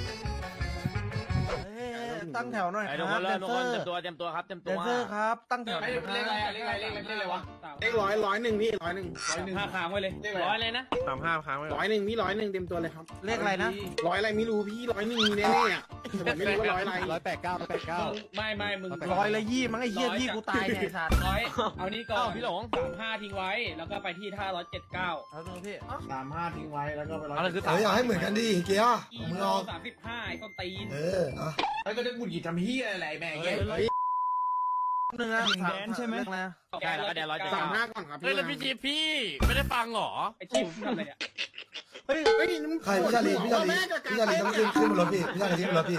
ตั้งแถวหน่อยไอ้คทุกรัคบนแดเริ่มนทุกเซคอนเตรียมร์ตัวเตรียมตัวครับเตรียมแดตัวนเซอร์ครับตั้งแถวหน่อยครับเลขอะไรเลขอะไรเลขอะไรวะเลขร้อยร้อยหนึ่งพี่ร้อยหนึ่งร้อยหนึ่งห้าค้างไว้เลยร้อยเลยนะสามห้าค้างไว้ร้อยหนึ่งพี่ร้อยหนึ่งเต็มตัวเลยครับเลขอะไรนะร้อยอะไรไม่รู้พี่ร้อยหนึ่งมีแน่ๆอ่ะแต่ผมไม่รู้ว่าร้อยอะไรร้อยแปดเก้าร้อยแปดเก้าไม่ไม่มึงร้อยละยี่มั้งไอ้เหี้ยพี่กูตายเนี่ยไอ้สัตว์ร้อยเอานี้ก่อนอ้าวพี่หลงสามห้าทิ้งไว้แล้วก็ไปที่ท่าร้อยเจ็ดเก้าเอาตรงพี่สามห้าทิ้งไว้แล้วก็ไปร้อยอะไรคือเอออยากให้เหมือนกันดิเกียร์อีมึงโลเอาสามสิบห้าไอ้ต้นตีนเออเอาไอ้ก็จะบุญกี่ทำพี่อะไรแม่เงี้ยหนึ่งนะสามใช่ไหมเลขอะไรนะใช่แล้วก็แดนร้อยเจ็ดสามเก้าห้าก่อนครับเฮ้ยแล้วพี่จีพี่ไม่ได้ฟังหรอไอ้จิ๊บทำอะไรเนี่ยเฮ้ยเฮ้ยใครพี่ชาลีพี่ชาลีพี่ชาลีต้องขึ้นขึ้นบนรถพี่พี่ชาลีขึ้นบนรถพี่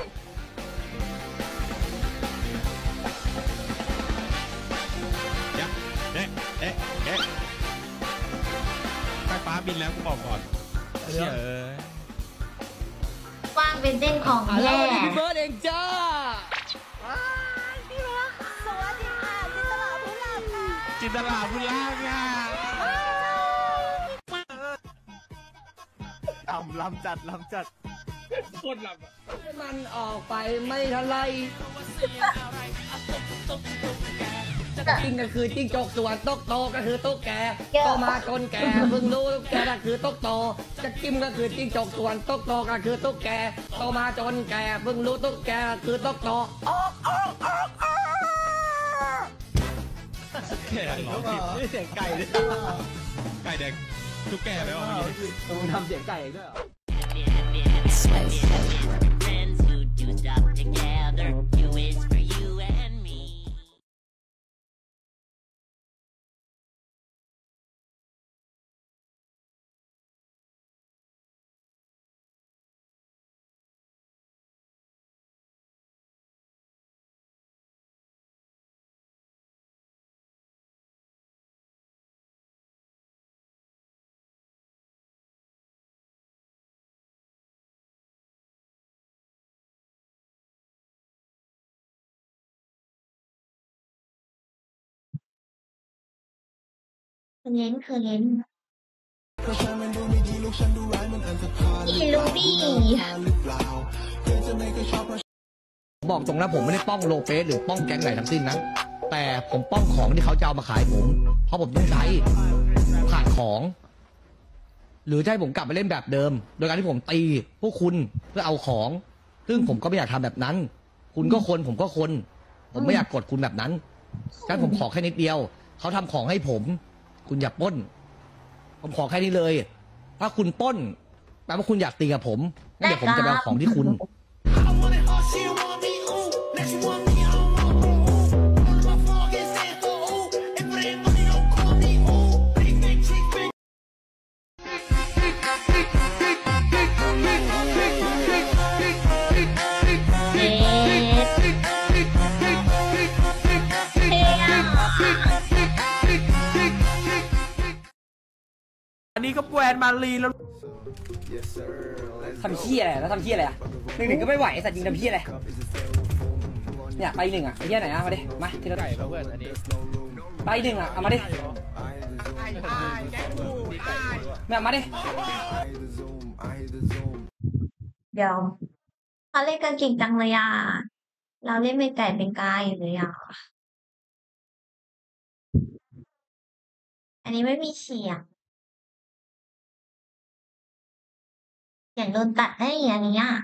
ไฟฟ้าบินแล้วกูบอกก่อนเดี๋ยวว่างเป็นเต้นของอ่ะแย่แล้ววันนี้พี่เบิร์ดเองจ้าสวัสดีค่ะจินตลาผู้หลับค่ะจินตลาพุล่าค่ะลำลำจัดลำจัดโคตรหลับอ่ะมันออกไปไม่ทันไรจริงก็คือจิ้งจกส่วนตุ๊กโตก็คือตุ๊กแกโตมาจนแกเพิ่งรู้ตุ๊กแกก็คือตุ๊กโตจะจิ้มก็คือจิ้งจกส่วนตุ๊กโตก็คือตุ๊กแกโตมาจนแกเพิ่งรู้ตุ๊กแกก็คือตุ๊กโตแก่หรอผิดเสียงไก่เลยไก่แดงทุกแก่แล้วเมื่อกี้มึงทำเสียงไก่ด้วยเหรอ Friends who do stuff together. You is for you and me. เล้นคือเล้นอีลูบี้บอกตรงนะผมไม่ได้ป้องโลเปสหรือป้องแก๊งไหนทั้งสิ้นนะแต่ผมป้องของที่เขาจะเอามาขายผม เพราะผมต้องใช้ขาดของ หรือจะให้ผมกลับไปเล่นแบบเดิม โดยการที่ผมตีพวกคุณเพื่อเอาของ ซึ่งผมก็ไม่อยากทำแบบนั้น คุณก็คนผมก็คน ผมไม่อยากกดคุณแบบนั้นฉะนั้นผมขอแค่นิดเดียวเขาทำของให้ผม คุณอย่าปล้น ผมขอแค่นี้เลย ถ้าคุณปล้นแปลว่าคุณอยากตีกับผมงั้นเดี๋ยวผมจะไปเอาของที่คุณเอ็ดเฮียอันนี้ก็แวนมาลีแล้วทำเพี้ยอะไรแล้วทำเพี้ยอะไรอ่ะหนึ่งหนึ่งก็ไม่ไหวสัตว์ยิงทำเพี้ยอะไรเนี่ยไปหนึ่งอ่ะไอ้เพี้ยไหนอ่ะมาดิมาทีละไก่เพื่อนอันนี้ไปหนึ่งอ่ะเอามาดิเนี่ยมาดิเดี๋ยวเขาเล่นกันเก่งจังเลยอ่ะ เราเล่นเป็นไก่เป็นกายอยู่เลยอ่ะ อันนี้ไม่มีเสียงเสียงโดนตัดได้อย่างนี้อ่ะ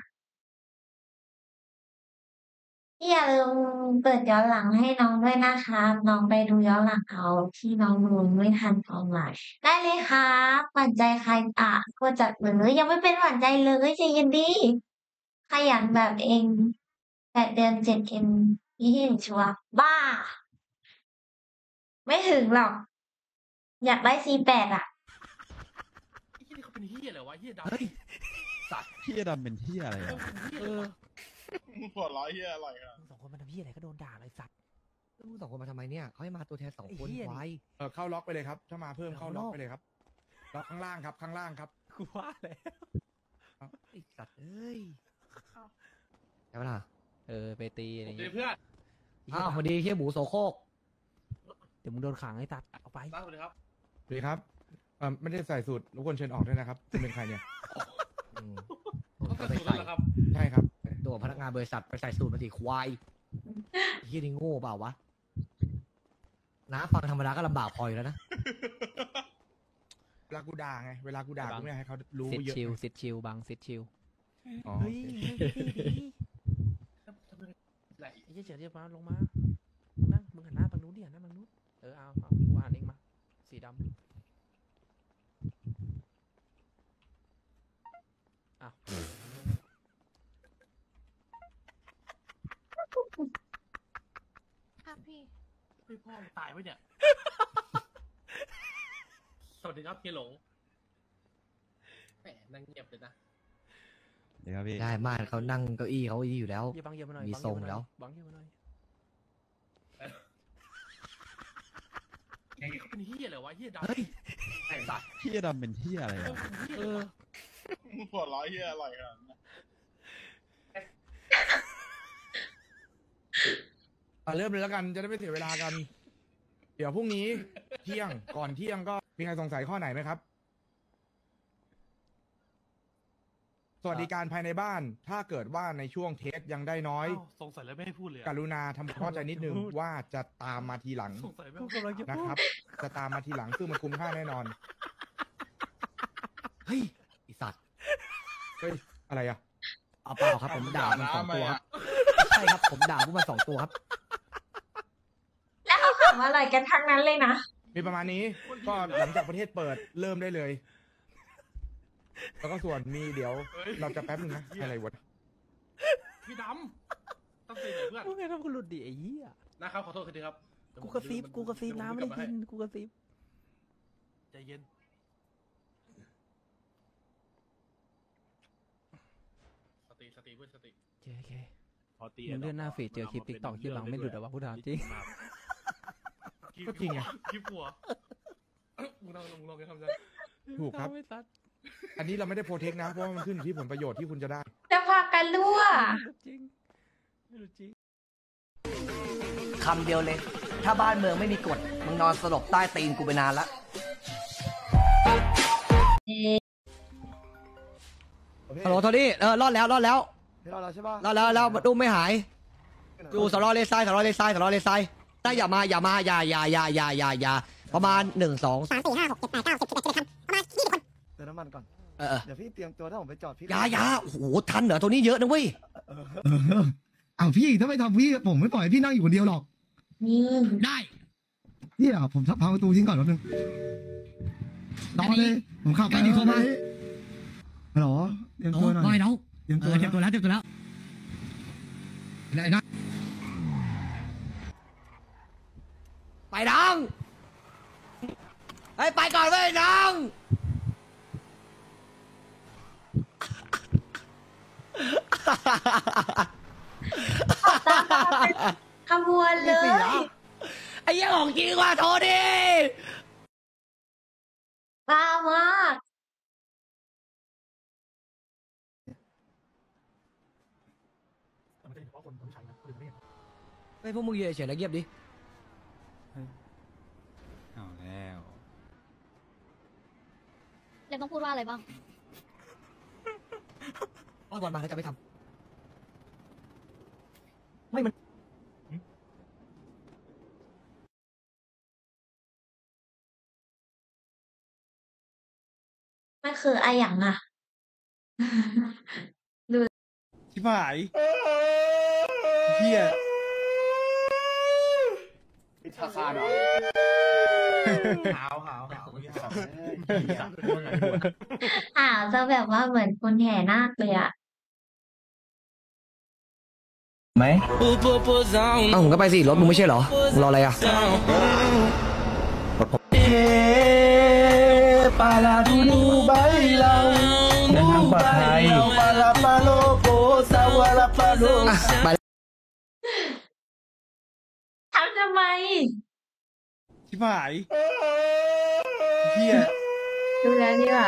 อย่าลืมเปิดย้อนหลังให้น้องด้วยนะครับ น้องไปดูย้อนหลังเอาที่น้องดูไม่ทันตอนไหนได้เลยครับหวานใจใครอ่ะก็จัดเลยยังไม่เป็นหวานใจเลยใจเย็นดีขยันแบบเองแปดเดือนเจ็ดเอ็มยี่เห็นชัวร์บ้า ไม่ถึงหรอก อยากได้ซีแปดอ่ะที่นี่เขาเป็นเฮียอะไรวะเฮียดำเฮียดำเป็นเฮียอะไรอะเออหัวร้อยเฮียอร่อยอ่ะมึงสองคนมาทำเพี้ยอะไรก็โดนด่าเลยสัตว์มึงสองคนมาทำไมเนี่ยเขาให้มาตัวแทนสองคนไว้เออเข้าล็อกไปเลยครับ ถ้ามาเพิ่มเข้าล็อกไปเลยครับ ล็อกข้างล่างครับ ข้างล่างครับกูว่าแล้วไอ้สัตว์เอ้ยใช่ปะล่ะเออไปตีอะไรอย่างเงี้ยเพื่อนอ้าวพอดีเฮียหมูโสโครกเดี๋ยวมึงโดนขังไอ้ตัดเอาไปสวัสดีครับสวัสดีครับเอ่อไม่ได้ใส่สูตรรบกวนเชิญออกด้วยนะครับคุณเป็นใครเนี่ยอืมต้องเป็นสูตรแล้วครับใช่ครับตัวพนักงานบริษัทไปใส่สูตรมาดิควายเฮียนี่โง่เปล่าวะน้าฟังธรรมดาก็ลำบากพออยู่แล้วนะเวลากูด่าไงเวลากูด่ากูไม่อยากให้เขารู้ซิดเยอะชิลซิดชิลบางซิดชิลอ๋อเฮ้ยไอ้เหี้ยเจ๋อเดี๋ยวมาลงมานั่งมึงหันหน้าไปนู้นดิหันหน้าไปนู้นเออเอาเอากูอ่านเองมาสีดำอ้าวครับพี่พี่พ่อตายไปเนี่ย สวัสดีครับเฮียหลงแหมนั่งเงียบเลยนะเดี๋ยวครับพี่ได้มากเขานั่งเก้าอี้เขาดีอยู่แล้วเยี่ยบังเยี่ยมาหน่อยมีทรงแล้วบังเยี่ยมาหน่อยเป็นเฮียอะไรวะเฮียดำเฮ้ยเฮียดำเป็นเฮียอะไรอะเออหัวร้อยเฮียอร่อยครับอ่ะเริ่มเลยแล้วกันจะได้ไม่เสียเวลากัน เดี๋ยวพรุ่งนี้เที่ยงก่อนเที่ยงก็มีใครสงสัยข้อไหนไหมครับ สวัสดิการภายในบ้าน ถ้าเกิดว่าในช่วงเทสยังได้น้อยอ้าวสงสัยแล้วไม่ให้พูดเลยกรุณาทำความเข้าใจนิดนึงว่าจะตามมาทีหลังสงสัยไม่ให้พูดนะครับ จะตามมาทีหลังซึ่งมันคุ้มค่าแน่นอนเฮ้ยไอสัตว์เฮ้ยอะไรอ่ะเอาเปล่าครับผมด่ามันสองตัวครับใช่ครับผมด่าพวกมันสองตัวครับแล้วเขาขำอะไรกันทั้งนั้นเลยนะมีประมาณนี้ ก็หลังจากประเทศเปิดเริ่มได้เลย แล้วก็ส่วนมีเดี๋ยวเราจะแป๊บนึงนะอะไรวะพี่ดำตั้งใจหน่อยเพื่อนมึงไงทำกูหลุดดิไอ้เหี้ยนะครับขอโทษคืนดีครับกูกระซิบกูกระซิบน้ำไม่ได้ยินกูกระซิบใจเย็นสติสติเพื่อนสติเจ๊เคมึงเลื่อนหน้าฟีดเจอคลิปติ๊กต็อกที่บังไม่หลุดหรอวะพูดถามจริงก็จริงไงคลิปหัวมึงลองมึงลองกันทำใจถูกครับไม่ซัดอันนี้เราไม่ได้โปรเทคนะ เพราะว่ามันขึ้นอยู่ที่ผลประโยชน์ที่คุณจะได้จะพากันรั่วจริงไม่รู้จริงคำเดียวเลย ถ้าบ้านเมืองไม่มีกฎมึงนอนสลบใต้ตีนกูไปนานละฮัลโหลโทนี่เออรอดแล้วรอดแล้วรอดแล้วใช่ป่ะรอดแล้วแล้วดุ้มไม่หายอยู่สลอเลซายสลอเลซายสลอเลซายถ้าอย่ามาอย่ามาอย่าอย่าอย่าอย่าอย่าอย่าประมาณหนึ่งสองสามสี่ห้าหกเจ็ดแปดเก้าสิบสิบเอ็ดสิบเอ็ดประมาณยี่สิบคนเติมน้ำมันก่อนเออเดี๋ยวพี่เตรียมตัวถ้าผมไปจอดพี่อย่าอย่าโอ้โหทันเหรอตัวนี้เยอะนะเว้ยอ้าวพี่ถ้าไม่ทำพี่ผมไม่ปล่อยพี่นั่งอยู่คนเดียวหรอกนี่ได้พี่อ่ะผมพังประตูทิ้งก่อนแป๊บนึงรอเลยผมขับไปฮัลโหลเตรียมตัวหน่อยไม่น้องเตรียมเอตัวอเตรียมตัวแล้วเตรียมตัวแล้วได้นะไปน้องไปไปก่อนเว้ยน้องขบวนเลยไอ้เหี้ยของจริงว่ะโทษดิบ้ามากไอ้พวกมึงเฉยๆแล้วเงียบดิเอาแล้วเล็มต้องพูดว่าอะไรบ้างอ้อนบอลมาแล้วจะไม่ทำไม่มันมันคืออะไรอย่างอ่ะชิบหายเฮียธนาคารเหรอหาวหาวหาวอ่าวจะแบบว่าเหมือนคนแห่นาคเลยอ่ะไหมอ้าวมึงก็ไปสิรถมึงไม่ใช่เหรอมึงรออะไรอ่ะปาลาดูดูใบเราเดินทางปลอดภัยปาลาปาโลโกซาวาลาปาโลไปทำทำไมชิบหายเฮียดูแลนี่ว่ะ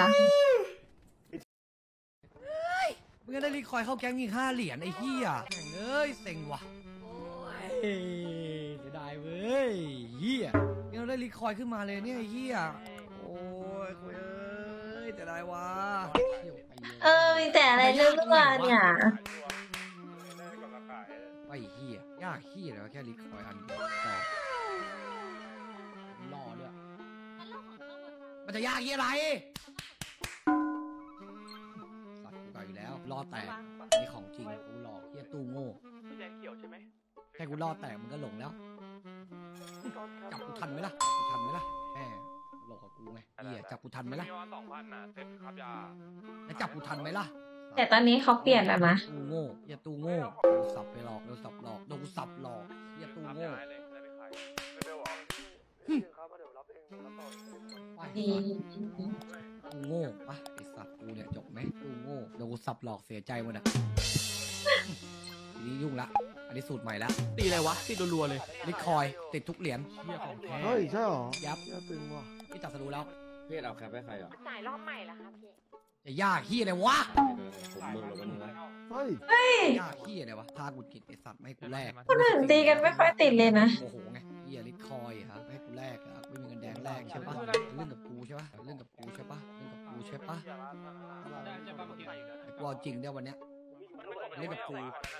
มึงก็ได้รีคอยเข้าแก๊งมีค่าเหรียญไอ้เหี้ยเอ้ยเซ็งว่ะโอ้ยเสียดายเว้ยเหี้ยยังได้รีคอยขึ้นมาเลยเนี่ยไอ้เหี้ยโอ้ยคุยเอ้ยเสียดายว่ะเออมีแต่อะไรเรื่องๆเนี่ยากขี้แล้วแค่ลิคอยอันเดียวแต่รอด้วยมันจะยากยี่อะไรสัตว์กูไกลอยู่แล้วรอแตกอันนี้ของจริงกูหลอกเฮียตู้โง่แดงเขียวใช่ไหมแค่กูรอแตกมันก็หลงแล้วจับกูทันไหมล่ะกูทันไหมล่ะแม่หลอกกับกูไงเฮียจับกูทันไหมล่ะสองพันนะเซ็ตครับยาแล้วจับกูทันไหมล่ะแต่ตอนนี้เขาเปลี่ยนแล้วนะตู้โง่เฮียตู้โง่โดนสับไปหลอกโดนสับหลอกโดนกูสับหลอกเฮียตู้โง่ดีตู้โง่ปะไอสัตว์กูเนี่ยจบไหมตู้โง่โดนกูสับหลอกเสียใจหมดอ่ะทีนี้ยุ่งละอันนี้สูตรใหม่ละตีอะไรวะตีรัวๆเลยลิคอยติดทุกเหรียญเฮ้ยใช่หรอยับตึงว่ะพี่ตัดสรู้แล้วพี่เอาแคปให้ใครอ่ะจ่ายรอบใหม่แล้วครับพี่จะยากขี้อะไรวะผมเมืองเราเป็นไงเฮ้ยเฮ้ยยากขี้อะไรวะพากุดกิจไอสัตว์ไม่ให้กูแลกคนอื่นตีกันไม่ค่อยติดเลยนะโอ้โหไงเฮียลิคอยครับไม่ให้กูแลกอะไม่มีเงินแดงแลกใช่ปะเล่นกับกูใช่ปะเล่นกับกูใช่ปะเล่นกับกูใช่ปะกูเอาจริงเดี๋ยววันเนี้ยเล่นกับกู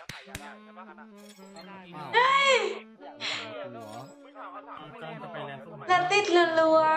เฮ้ยกูเหรอจะติดรัว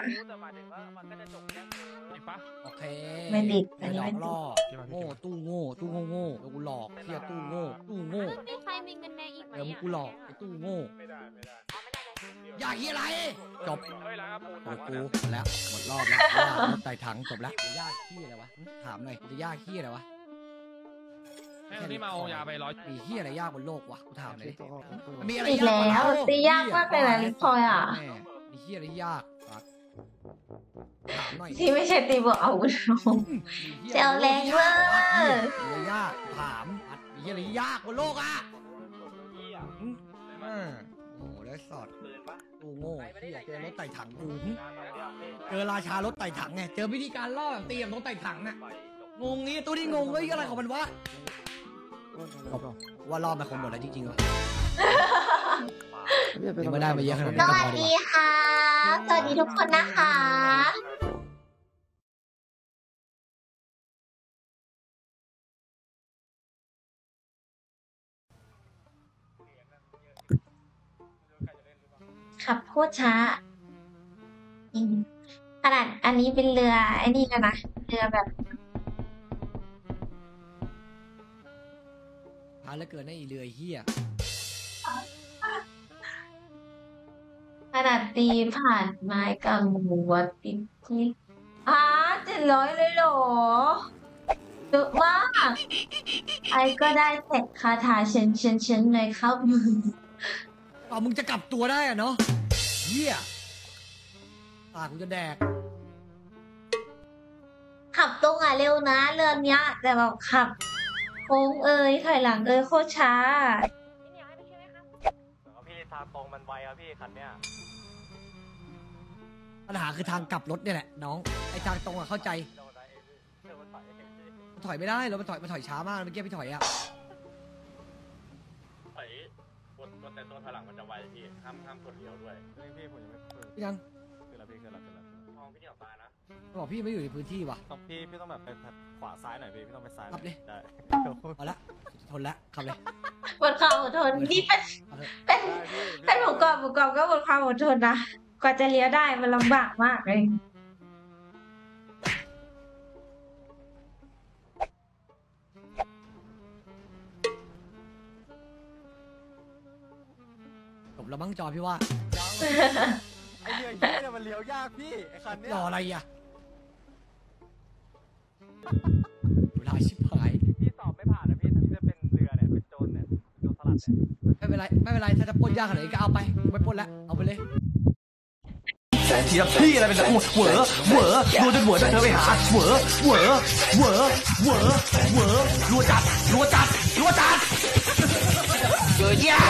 โอเคไม่ติดไม่หลอกล่อโง่ตู้โง่ตู้โง่โง่แล้วกูหลอกเฮียตู้โง่ตู้โง่มีใครมีเงินแดงอีกไหมเดี๋ยวมึงกูหลอกไอ้ตู้โง่อยากเฮียอะไรจบโอ้กูหมดแล้วหมดรอบแล้วรถไต่ถังจบแล้วจะยากขี้อะไรวะถามหน่อยจะยากขี้อะไรวะให้คนที่มาเอายาไปร้อยมีขี้อะไรยากบนโลกวะกูถามเลยมีอะไรอีกแล้วตียากมากเลยนะลิคอยอ่ะมีขี้อะไรยากถามหน่อยที่ไม่ใช่ตีบวกอาวุธเจลแรงเวอร์มีอะไรยากถามมีอะไรยากบนโลกอ่ะโอ้โหได้สอดกูโง่เฮียเจอรถไต่ถังกูเจอราชารถไต่ถังไงเจอวิธีการล่อแบบตีแบบรถไต่ถังน่ะงงงี้ตัวนี้งงเฮ้ยอะไรของมันวะว่ารอบมาคนหมดแล้วจริงๆวะยังไม่ได้มาเยอะขนาดนี้สวัสดีค่ะสวัสดีทุกคนนะคะขับโคตรช้าขนาดอันนี้เป็นเรือไอ้นี่กันนะเรือแบบพาแล้วเกินไอ้เรือเฮียขนาดตีผ่านไม้กับหมูวัดติดที่อ้าเจ็ดร้อยเลยเหรอเยอะมากไอ้ก็ได้เสร็จคาถาเชนเชนเชนเลยครับมึงอ๋อมึงจะกลับตัวได้อะเนาะเฮียตากูจะแดกขับตรงอ่ะเร็วนะเรือเนี้ยแต่แบบขับโค้งเอ้ยถอยหลังเอ้ยโคตรช้าพี่ทางตรงมันไวครับพี่คันเนี้ยปัญหาคือทางกลับรถเนี่ยแหละน้องไอ้ทางตรงอะเข้าใจถอยไม่ได้รถมันถอยมันถอยช้ามากเมื่อกี้พี่ถอยอะถอยกดกดแต่ตัวถอยหลังมันจะไวพี่ห้ามห้ามกดเลี้ยวด้วยพี่ผมยังไม่พี่ยังคืออะไรพี่คืออะไรคืออะไรมองพี่เหนียวตานะบอกพี่ไม่อยู่ในพื้นที่ว่ะต้องพี่พี่ต้องแบบไปขวาซ้ายหน่อยพี่พี่ต้องไปซ้ายขับดิได้เอาละทนละขับเลยบนความอดทนนี่เป็นเป็นเป็นหมูกรอบหมูกรอบก็บนความอดทนนะกว่าจะเลี้ยวได้มันลำบากมากเลยจบแล้วมั้งจอพี่ว่าไอเรือยี่เนี่ยมันเลี้ยวยากพี่ไอคันเนี้ยรออะไรอ่ะเวลาชิบหายพี่สอบไม่ผ่านนะพี่ถ้าพี่จะเป็นเรือเนี่ยเป็นโจรเนี่ยโจรสลัดเนี่ยไม่เป็นไรไม่เป็นไรถ้าจะปล้นยากขนาดนี้ก็เอาไปไม่ปล้นละเอาไปเลยแสนทีรับพี่อะไรเป็นแบบเหวอเหวอรัวจนหัวจะเธอไปหาเหวอเหวอเหวอเหวอเหวอรัวจัดรัวจัดรัวจัดเกิดยา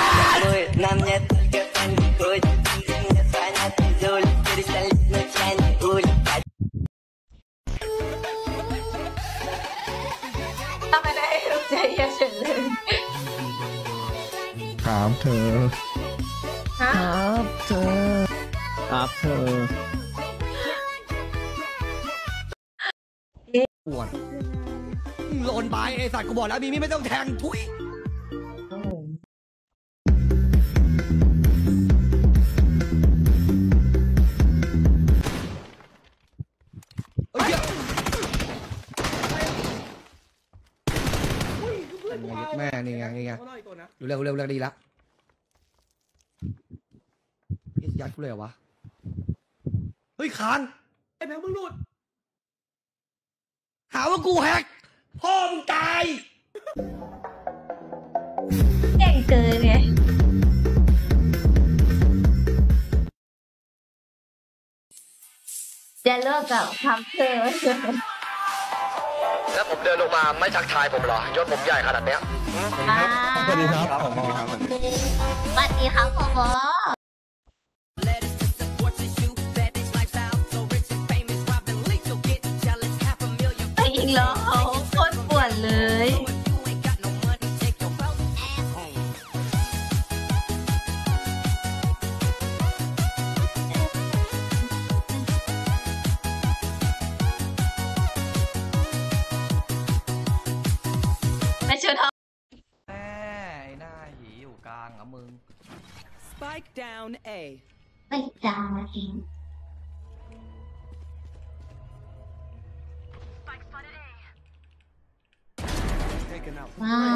ทำไมได้รูปใจเย็นเฉยเลยถามเธอครับเธอครับเธอปวดโลนไปไอสัตว์กูบอกแล้วมีมีไม่ต้องแทงทุยแม่นี่ไงนี่ไงเร็วเร็วเร็วดีละยัดกูเลยเหรอวะเฮ้ยคานไอ้แบงค์มึงหลุดหาว่ากูแฮกพ่อมึงตายเก่งเกินไงจะเลิกกับทำเธอแล้วผมเดินลงมาไม่ทักทายผมเหรอยศผมใหญ่ขนาดเนี้ยสวัสดีครับสวัสดีครับสวัสดีครับพ่อบอยิงล้อเขาโคตรปวดเลยไปชุดเอาแม่ไอ้หน้าหีอยู่กลางอ่ะมึง Spike down A ไปดาวเองว้า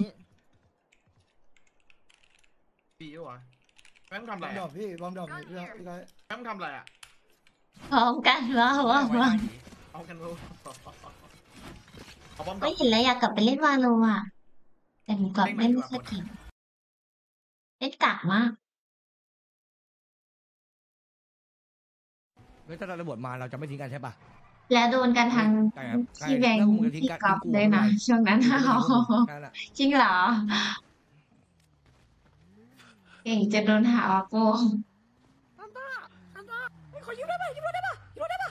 ปีวะแบงค์ทำอะไรดอกพี่บอมดอกพี่พี่พี่แบงค์ทำอะไรอ่ะพร้อมกันว้าวว้าวว้าวเอากันรู้ไม่เห็นแล้วอยากกลับไปเล่นวาโลอ่ะแต่หนูกลับเล่นสกินเล่นกากมากเฮ้ยถ้าเราระบวดมาเราจะไม่ทิ้งกันใช่ปะแล้วโดนกันทางที่แบงค์ที่กลับเลยนะช่วงนั้นจริงเหรอเก่งจะโดนหาว่าโกงอันต้าอันต้าขอยืมได้ปะยืมได้ปะยืมได้ปะ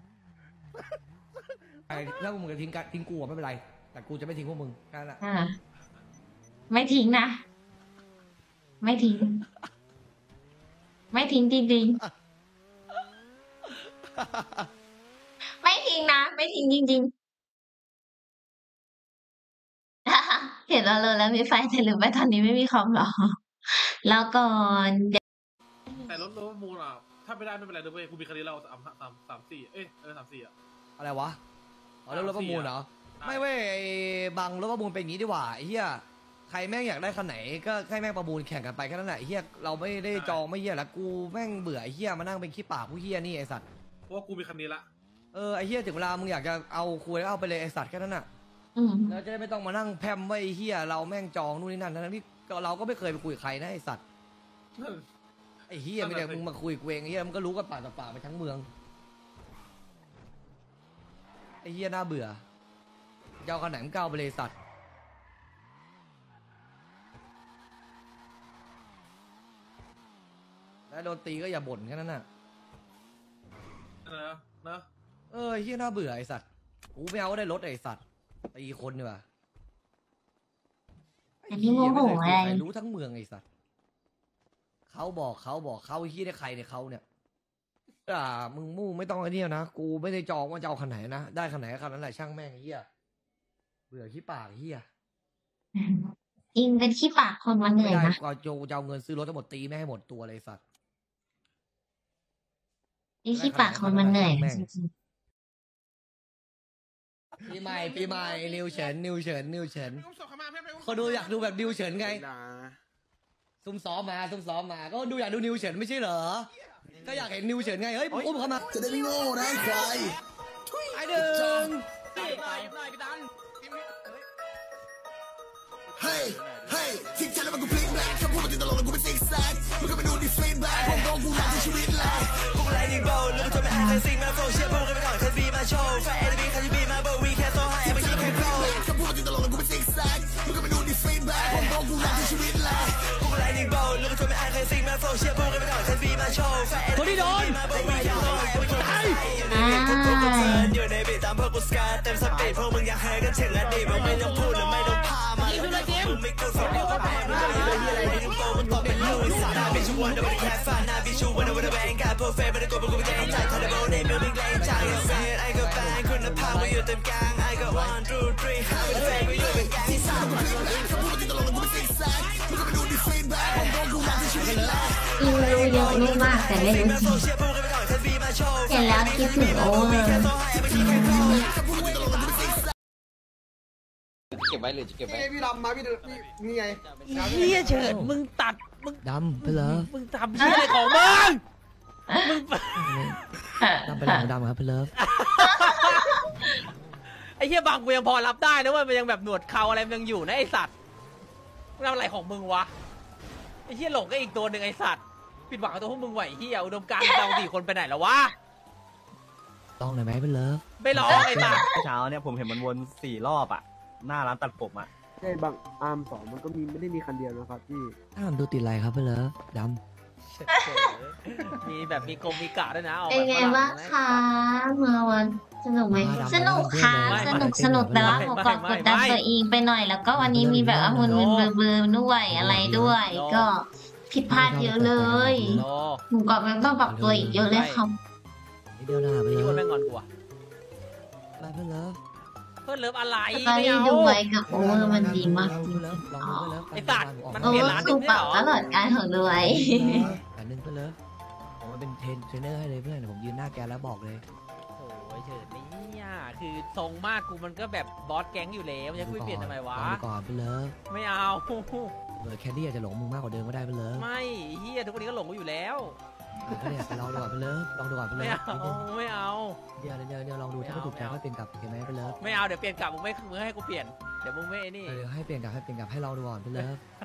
ไอ้ถ้ามึงจะทิ้งกันทิ้งกูไม่เป็นไรแต่กูจะไม่ทิ้งพวกมึงแค่นั้นแหละไม่ทิ้งนะไม่ทิ้งไม่ทิ้งจริงๆไม่ทิ้งนะไม่ทิ้งจริงๆเห็นเราเลยแล้วมีไฟแต่ลืมไปตอนนี้ไม่มีคอมหรอแล้วก่อนแต่รถรถมูลอ่ะถ้าไม่ได้ไม่เป็นไรด้วยกูมีคันนี้เราสามสามสามสี่เอ้ยเออสามสี่อ่ะอะไรวะอ๋อรถประมูลเหรอไม่เว้ยบางรถประมูลเป็นอย่างนี้ดีกว่าไอ้เหี้ยใครแม่งอยากได้คันไหนก็ให้แม่งประมูลแข่งกันไปแค่นั้นแหละไอ้เหี้ยเราไม่ได้จองไม่เหี้ยแล้วกูแม่งเบื่อไอ้เหี้ยมานั่งเป็นขี้ปากผู้เหี้ยนี่ไอ้สัตว์เพราะว่ากูมีคันนี้ละเออไอ้เหี้ยถึงเวลามึงอยากจะเอาคุยแล้วเอาไปเลยไอ้สัตว์แค่นั้นน่ะแล้วจะได้ไม่ต้องมานั่งแพมไว้ไอ้เหี้ยเราแม่งจองนู่นนี่นั่นทั้งที่เราก็ไม่เคยไปคุยกับใครนะไอ้สัตว์ไอ้เฮียไม่ได้มึงมาคุยกูเองไอ้เฮียมันก็รู้กันปากต่อปากไปทั้งเมืองไอ้เฮียน่าเบื่อเจ้าขนาดมึงก้าวไปเลยสัตว์แล้วโดนตีก็อย่าบ่นแค่นั้นน่ะเนอะเนอะเออเฮียน่าเบื่อไอ้สัตว์กูไม่เอาก็ได้รถไอ้สัตว์ตีคนดีกว่าอันนี้โมโหอะไรรู้ทั้งเมืองไอ้สัตว์เขาบอกเขาบอกเขาเฮียได้ใครเนี่ยเขาเนี่ยอ่ามึงมู่ไม่ต้องไอ้นี่นะกูไม่ได้จองว่าจะเอาคันไหนนะได้คันไหนคันนั้นแหละช่างแม่งเฮียเบื่อขี้ปากเฮียจริงเป็นขี้ปากคนมันเหนื่อยนะก็โจจะเอาเงินซื้อรถทั้งหมดตีไม่ให้หมดตัวเลยสัตว์นี่ขี้ปากคนมันเหนื่อยจริงปีใหม่ปีใหม่นิวเฉินนิวเฉินนิวเฉินคนดูอยากดูแบบนิวเฉินไงซุ่มซ้อมมาซุ่มซ้อมมาก็ดูอยากดูนิวเฉินไม่ใช่เหรอก็อยากเห็นนิวเฉินไงเฮ้ยอุ้มเข้ามาจะได้ไม่โง่นะใครไอเดินเฮ้ยเฮ้ยทิ้งฉันแล้วมันกูพลิกแบล็คคำพูดมันติดตลกแล้วกูเป็นซิกแซกมึงก็ไปดูดิฟีนแบล็คผมโดนกูหลอกในชีวิตแล้วพวกไรนิ่งโบว์แล้วจะไม่อ่านใครซิงมาโฟเชียร์พวกกันไปก่อนคันบีมาโชว์แฟนบีคันบีมาโบวีแค่โซ่ให้ไม่คิดแค่โซ่คำพูดมันติดตลกแล้วกูเป็นซิกแซกมึงก็ไปดูดิฟีนแบล็คผมโดนกูหลอกในชีวิตแล้วพวกไรนิ่งโบว์แล้วจะไม่อ่านใครซิงมาโฟเชียร์พวกกันไปก่อนคันบีมาโชว์แฟนบีมาโบวีแค่โซ่ให้ไม่คิดแค่โซ่อยู่ในบีตามพวกกูสกัดเต็มสปีดพวกมึงอยากแฮกันเฉ่งและดีมึงไม่ต้องพูดและไม่ต้องพามามึงไม่กูสอนมึงก็แพ้มึงจะมีอะไรที่มึงโตมึงตอบเป็นลูกสาวนาบิชูวันเดวันแค่ฟันนาบิชูวันเดวันแบงการเพอร์เฟคไม่ได้โกงมึงกูไม่ใจใจทันเดอร์ในเมืองมึงแรงใจเสียไอ้ก็แบงคุณภาพมาอยู่เต็มกลางไอ้ก็ one two three ห้าเป็นแฟนมาอยู่เป็นแก๊งที่สามมึงพูดมาติดตลกมึงไม่ซิกแซกมึงก็ไปดูดิฟีนแบ็คผมโดนกูหลอกในชีวิตแล้วอินรู้เยอะรู้มากแต่ไม่รู้จริงเห็นแล้วคิดถึงโอ้เก็บไว้หรือจะเก็บไว้พี่ดำมาพี่พี่นี่ไงเฮียเฉินมึงตัดมึงดำไปเลยมึงทำเฮียอะไรของมึงมึงดำไปเลยดำครับไปเลยไอ้เฮียบางกูยังพอรับได้นะว่ามันยังแบบหนวดเขาอะไรมันยังอยู่นะไอสัตว์มึงทำอะไรของมึงวะไอ้เฮียหลงก็อีกตัวหนึ่งไอสัตว์ผิดหวังกับตัวพวกมึงไหวเฮียอุดมการณ์เราสี่คนไปไหนแล้ววะลองหน่อยไหมไปเลยไม่ร้องไอ้สัตว์เช้าเนี่ยผมเห็นมันวนสี่รอบอ่ะหน้าร้านตัดผมอ่ะใช่บางอาร์มสองมันก็มีไม่ได้มีคันเดียวนะครับพี่ถ้าทำดูติดอะไรครับไปเลยดมีแบบมีกงมีกะด้วยนะออกเป็นไงบ้างคะเมื่อวันสนุกไหมสนุกค่ะสนุกสนุกแต่ว่าผมกดกดดันตัวเองไปหน่อย แล้วก็วันนี้มีแบบมึนมึนเบลอเบลอด้วยอะไรด้วย ก็ผิดพลาดเยอะเลยผมก็มันต้องปรับตัวอีกเยอะเลยครับำเดียวนะไปเลยพี่คนแม่งงอนกูอะไปไปเลยเพื่อนเลิฟอะไรตอนไม่นี้เอาดูไว้กับโอเวอร์มันดีมากจริงไอ้สัตว์มันโอเปลี่เวยนอร้านร์หคืนึ่อง ปได้รับเหรอตลอดการของด้วยอันนึงไปเลยผมมาเป็นเทรนเทรนเนอร์ให้เลยเพื่อนผมยืนหน้าแกแล้วบอกเลยโอ้ยเฉินเนี่ยคือทรงมากกูมันก็แบบบอสแก๊งอยู่แล้วจะคุยเปลี่ยนทำไมวะลองดูก่อนไปเลยไม่เอาเออแคนดี้อาจจะหลงมึงมากกว่าเดิมก็ได้ไปเลยไม่เฮียทุกคนนี้ก็หลงกูอยู่แล้วก็เนี่ยไปลองดูก่อนไปเลยลองดูก่อนไปเลไม่ยเอาไม่เอาเดี๋ยวเดี๋ยวเดี๋ยวลองดูถ้าไม่ถูกใจก็เปลี่ยนกลับโอเคไหมไปเลยไม่เอาเดี๋ยวเปลี่ยนกลับมึงไม่มึงให้กูเปลี่ยนเดี๋ยวมึงไม่ไอ้นี่เดี๋ยวให้เปลี่ยนกลับให้เปลี่ยนกลับให้ลองดูก่อนไปเลย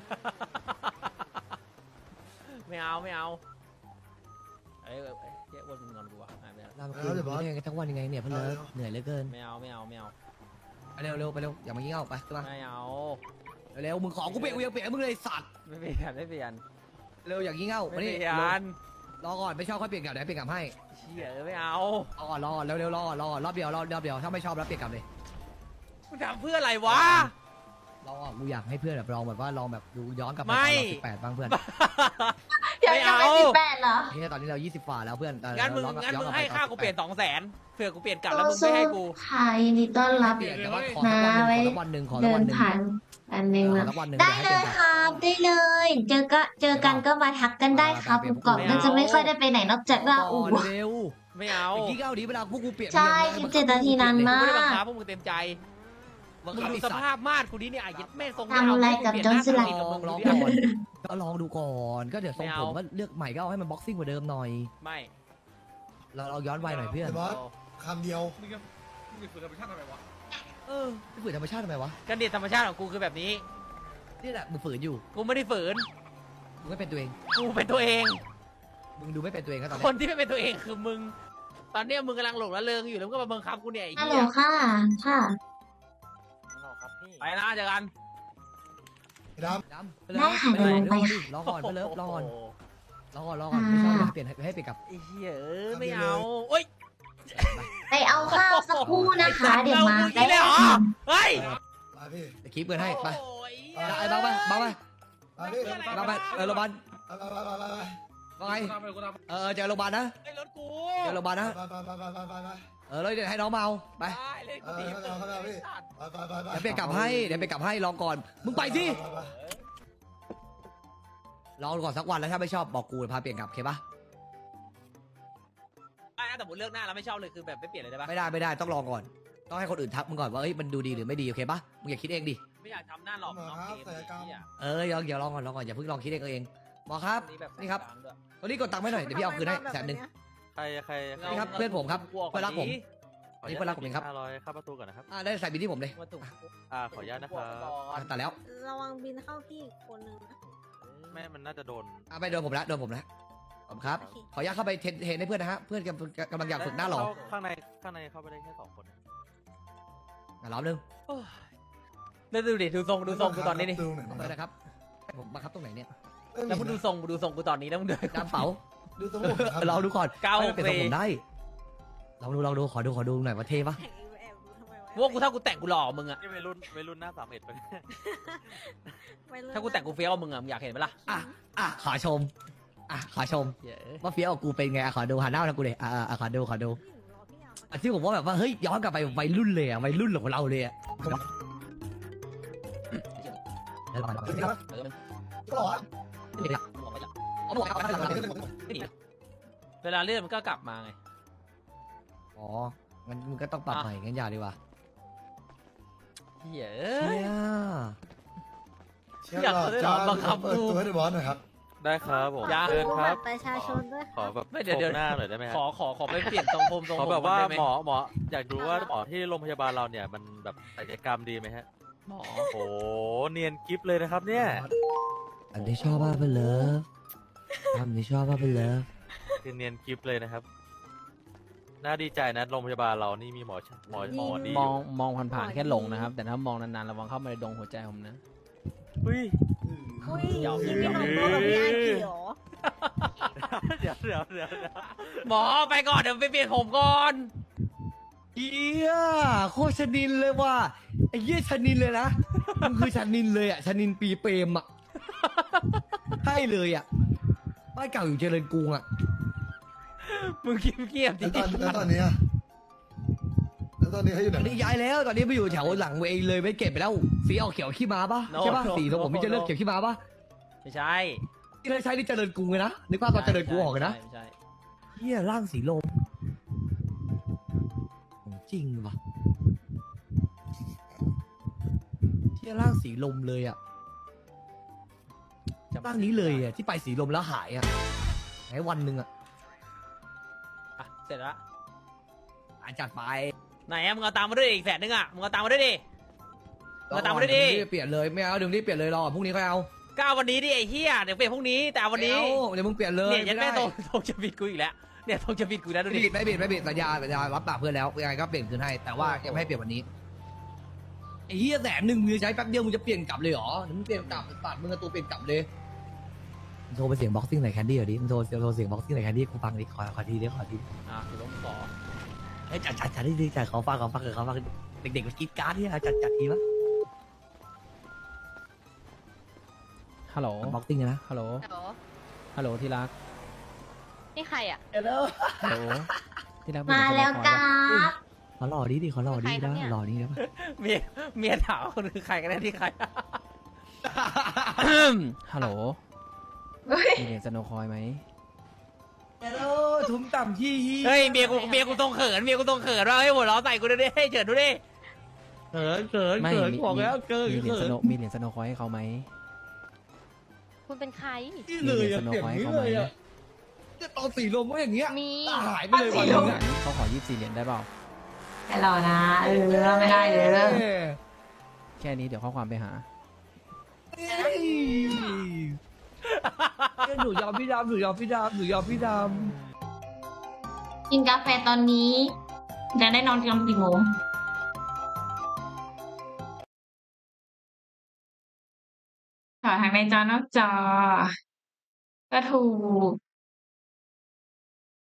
ไม่เอาไม่เอาเอ้ยเอ้ยเจ๊อ้วนมึงงอนกูวะหายไปแล้วเราคุยกันทั้งวันยังไงเนี่ยเพื่อนเลยเหนื่อยเหลือเกินไม่เอาไม่เอาไม่เอาเร็วเร็วไปเร็วอย่ามายิงเอาไปมาไม่เอาเร็วมึงของกูเปลี่ยนกูยังเปลี่ยนมึงเลยสัตว์ไม่เปลี่ยนไม่เปลี่ยนเร็วอย่างยิงเอาไม่มาเปนี่ลี่ยนรอก่อนไม่ชอบค่อยเปลี่ยนกลับเดี๋ยวเปลี่ยนกลับให้เชี่ยไม่เอารอก่อนรอก่อนเร็วเร็วรอก่อนรอก่อนรอบเดียวรอบรอบเดียวถ้าไม่ชอบแล้วเปลี่ยนกลับเลยมึงทำเพื่ออะไรวะรอก่อนกูอยากให้เพื่อนแบบลองแบบว่าลองแบบดูย้อนกลับไปไม่ตอนเราสิบแปดบ้างเพื่อนเดี๋ยวจะไปสิบแปดเหรอนี่ตอนนี้เรายี่สิบฝ่าแล้วเพื่อนงั้นมึงงั้นมึงให้ค่ากูเปลี่ยนสองแสนเผื่อกูเปลี่ยนกลับแล้วมึงไม่ให้กูค่ะยินดีต้อนรับเปลี่ยนแต่ว่าขอนะสักไว้วันหนึ่งขอสัเดิกวันนหนึ่งขอสักวันหนึ่งผ่านอันหนึ่งขอนะสักวันหนึ่งได้ดี๋วเลให้ปนกลับยครับได้เลย เจอก็เจอกันก็มาทักกันได้ครับไม่เอาก่อนก็จะไม่ค่อยได้ไปไหนนอกจากว่าก่อู่อนเร็วไม่เอาไอ้ที่เก้าดีเวลาพวกกูเปลี่ยนใช่สิบเจ็ดนาทีนั้นนะกูไม่ได้บังคับพวกมึงเต็มใจมึมึงงดูดูสสภาภาพพมาดกูดิเนี่ยไอ้ยัดแม่ทรงทำอะไรกับโจรสลัดลองลองก่ก่ออน นก็ลองดูก่อนก็เดี๋ยวทรงผมก็เลือกใหม่ก็เอาให้มันบ็อกซิ่งกว่าเดิมหน่อยไม่เราเราย้อนวัยหน่อยเพื่อนแต่ว่าคำเดียวมึงจะมึงจะฝืนธรรมชาติทำไมวะเออมึงฝืนธรรมชาติทำไมวะกันเดียดธรรมชาติของกูคือแบบนี้นี่แหละมึงฝืนอยู่กูไม่ได้ฝืนมึงไม่เป็นตัวเองกูเป็นตัวเองมึงดูไม่เป็นตัวเองก็ตอนคนี้นที่ไม่เป็นตัวเองคือมึง ตอนเนี้ยมึงกำลังหลงระเริงอยู่แล้วมึงก็มาบังคับกูเนี่ยไอ้ฮัลเหี้โหลยค่ะค่ะไปนะเจอกันดดำไปได้ค่ะไปเลยเดี๋ยวลงไปรอก่อนไปเลยรอก่อนรอก่อนรอก่อนไม่ชอบเปลี่ยนให้เปลี่ยนกับไอ้เหี้ยเออไม่เอาโอ๊ยไปเอาข้าวสักครู่นะคะ เดี๋ยวมาไอ้เลยเหรอเฮ้ยำมาพี่คลิปเปิดให้ไปโอ้ยไอ้บ้าไปบ้าไปมาพี่บ้าไปเออโรงพยาบาลไปไปไปไปไปว่าไงกูทำไปกูทำเออเจอโรงพยาบาลนะไอ้รถกูเจอโรงพยาบาลนะไปไปไปไปไปไปเออแล้วเดี๋ยวให้น้องมาเอาไปได้เลยเออเข้าใจเข้าใจพี่ไปไปไปไปเดี๋ยวเปลี่ยนกลับให้เดี๋ยวเปลี่ยนกลับให้ลองก่อนมึงไปสิลองก่อนสักวันแล้วถ้าไม่ชอบบอกกูพาเปลี่ยนกลับโอเคปะไอ้แต่ผมเลือกหน้าแล้วไม่ชอบเลยคือแบบไม่เปลี่ยนเลยได้ปะไม่ได้ไม่ได้ต้องลองก่อนต้องให้คนอื่นทักมึงก่อนว่าเอ้ยมันดูดีหรือไม่ดีโอเคปะมึงอย่าคิดเองดิไม่อยากทำหน้าหลอกน้องเกมไอ้เหี้ยเออลองอย่าลองก่อนลองก่อนอย่าเพิ่งลองคิดเองเองหมอครับนี่แบบนี่ครับกลางด้วยวันนี้กดตังค์ไว้หน่อยเดี๋ยวพี่เอาคืนให้แสนหนึ่งใครใครนี่ครับเพื่อนผมครับเพื่อนรักผม นี่เพื่อนรักผมเองครับห้าร้อยค่าประตูก่อนนะครับอ่าได้ใส่บินที่ผมเลยมาตุกอ่าขออนุญาตนะครับอ่ะแต่แล้วระวังบินเข้าพี่อีกคนนึงนะแม่มันน่าจะโดนอ่ะไม่โดนผมแล้วโดนผมแล้วผมครับขออนุญาตเข้าไปเทรนเทรนให้เพื่อนนะฮะเพื่อนกำลังกำลังอยากฝึกหน้าหล่อข้างในข้างในเข้าไปได้แค่สองคนอ่ะรอบนึงแล้วดูดิดูทรงดูทรงกูตอนนี้นี่ดูหน่อยเปิดนะครับให้ผมบังคับตรงไหนเนี่ยแล้วมึงดูทรงมึงดูทรงกูตอนนี้แล้วมึงเดินดามเป๋าดูตรงผมครับเราดูก่อนเก้าหกเป็นทรงผมได้ลองดูลองดูขอดูขอดูหน่อยว่าเท่ปะแอบดูทำไมวะพวกกูถ้ากูแต่งกูหล่อมึงอะนี่วัยรุ่นวัยรุ่นหน้าสามเอ็ดไปวัยรุ่นถ้ากูแต่งกูเฟี้ยวมึงอะมึงอยากเห็นไหมล่ะอ่ะอ่ะขอชมอ่ะขอชมเหี้ยว่าเฟี้ยวกับกูเป็นไงอ่ะขอดูหันหน้ามาทางกูเลยอ่ะอ่ะอ่ะขอดูขอดูรอพี่อาร์มอ่ะที่ผมว่าแบบว่าเฮ้ยย้อนกลับไปวัยรุ่นเลยอ่ะวัยรุ่นของเราเลยอ่ะเออมันก็หรอเอาบอกเอาไม่หนีเวลาเลื่อนมันก็กลับมาไงอ๋องั้นมึงก็ต้องปรับใหม่งั้นอย่าดีกว่าเหี้ยเชี่ยอยากได้หรอบังคับกูตัวให้บอสหน่อยครับได้ครับผมอยากเชิญครับประชาชนด้วยขอแบบไม่เดี๋ยวเดี๋ยวโชหน้าหน่อยได้ไหมฮะขอขอขอไปเปลี่ยนทรงผมทรงขอผมแบบว่าได้ไหมหมอหมออยากดูว่าหมอที่โรงพยาบาลเราเนี่ยมันแบบศัลยกรรมดีไหมฮะหมอโอ้โหเนียนกิฟเลยนะครับเนี่ยอันนี้ชอบมากไปเลยอันนี้ชอบมากไปเลยคือเนียนกิฟเลยนะครับ น่าดีใจนะโรงพยาบาลเรานี่มีหมอหมอหมอดีมองมองผ่านๆแค่หลงนะครับ แต่ถ้ามองนานๆระวังเข้ามาในดงหัวใจผมนะอุ้ยอุ้ยหยอกพี่หยอกน้องตัวกับพี่อาเขียวเดี๋ยวเดี๋ยวเดี๋ยวเดี๋ยวหมอไปก่อนเดี๋ยวไปเปลี่ยนผมก่อนเอี้ยโคตรชนินเลยว่ะไอ้เหี้ยชนินเลยนะมึงคือชนินเลยอ่ะชนินปีเปรมอ่ะใช่เลยอ่ะบ้านเก่าอยู่เจริญกรุงอ่ะมึงเงียบๆดิแล้วตอนแล้วตอนนี้อะแล้วตอนนี้เขาอยู่ไหตอนนนี้ย้ายแล้วตอนนี้ไปอยู่แถวหลังเวเองเลยไม่เก็บไปแล้วสีออกเขียวขี้ม้าปะใช่ปะสีของผมมีจะเลือกเขียวขี้ม้าปะไม่ใช่ที่เราใช้ที่เจริญกรุงเลยนะนึกภาพตอนเจริญกรุงออกเลยนะไม่ใช่เฮียร่างสีลมของจริงว่ะเฮียร่างสีลมเลยอ่ะร่างนี้เลยอ่ะที่ไปสีลมแล้วหายอ่ะหายวันหนึ่งอ่ะอ่ะเสร็จแล้วอาจัดไปไหนอะมึงเอาตามมาด้วยดิอีกแสนนึงอะมึงเอาตามมาด้วยดิ มึงเอาตามมาด้วยดิเดี๋ยวเปลี่ยนเลยไม่เอาเดี๋ยวนี้เปลี่ยนเลยรอพรุ่งนี้ค่อยเอาก้าววันนี้ดิไอ้เหี้ยเดี๋ยวเปลี่ยนพรุ่งนี้แต่เอาวันนี้ไม่เอาเดี๋ยวมึงเปลี่ยนเลยเนี่ยยันแม่ไม่โตได้โตจะบิดกูอีกแล้วเนี่ยโตจะบิดกูแล้วดูไม่ดิบิดไม่บิดไม่บิดสัญญาสัญญารับปากเพื่อนแล้วยังไงก็เปลี่ยนคืนให้แต่ว่ายังไม่ให้เปลี่ยนวันนี้ไอ้เหี้ยแสนหนึ่งมึงจะใช้แป๊บเดียวมึงจะเปลี่ยนกลับเลยเหรอเดี๋ยวมึงเปลี่ยนกลับปาดมึงเอาตัวเปลี่ยนกลับเลยมึงโทรไปเสียงบ็อกซิ่งไหนแคนดี้เหรอดิมึงโทรโทรเสียงบ็อกซิ่งไหนแคนดี้กูฟังดิขอขอทีดิขอทีอ่ะถือว่ามึงขอเฮ้ยจัดจัดจัดดิจัดขอฟังขอฟังเออขอฟังเด็กๆมันกินการ์ดที่จัดจัดทีวะฮัลโหลบ็อกซิ่งนะฮัลโหลฮัลโหลฮัลโหลที่รักนี่ใครอ่ะฮัลโหลฮัลโหลที่รักมาแล้วกราบขอหล่อดิดิขอหล่อดิใครครันะบเนี่ยหล่อดินะเมียเมียถามว่าคนคือใครกันแน่ที่ใคร ฮัลโหลเฮ้ยมีเหรียญสโนว์คอยไหมฮัลโหลทุ่มต่ำที่เฮ้ยเมียกูเมียกูต้องเขินเมียกูต้องเขินว่าเฮ้ยหัวเราะใส่กูดูดิเฮ้ยเฉิดดูดิเขินเขินไม่เขินมีบอกแล้วเกินมีเหรียญเขิสนโนว์มีเหรียญสโนว์คอยให้เขาไหมคุณเป็นใครนี่เลยอะมีเสียงเหรียญนี้สโนว์คอยเลยให้อะจะตอนสีลมก็อย่างเงี้ยมีหายไปเลยวันนึงอะเขาขอยี่สิบสี่เหรียญได้เปล่าให้รอนะเออไม่ได้เลยแค่นี้เดี๋ยวข้อความไปหาเฮ้ยหนูยอมพี่ดำหนูยอมพี่ดำหนูยอมพี่ดกินกาแฟตอนนี้จะได้นอนกันกี่โมงขอทางในจอนอกจอ ก็ถูก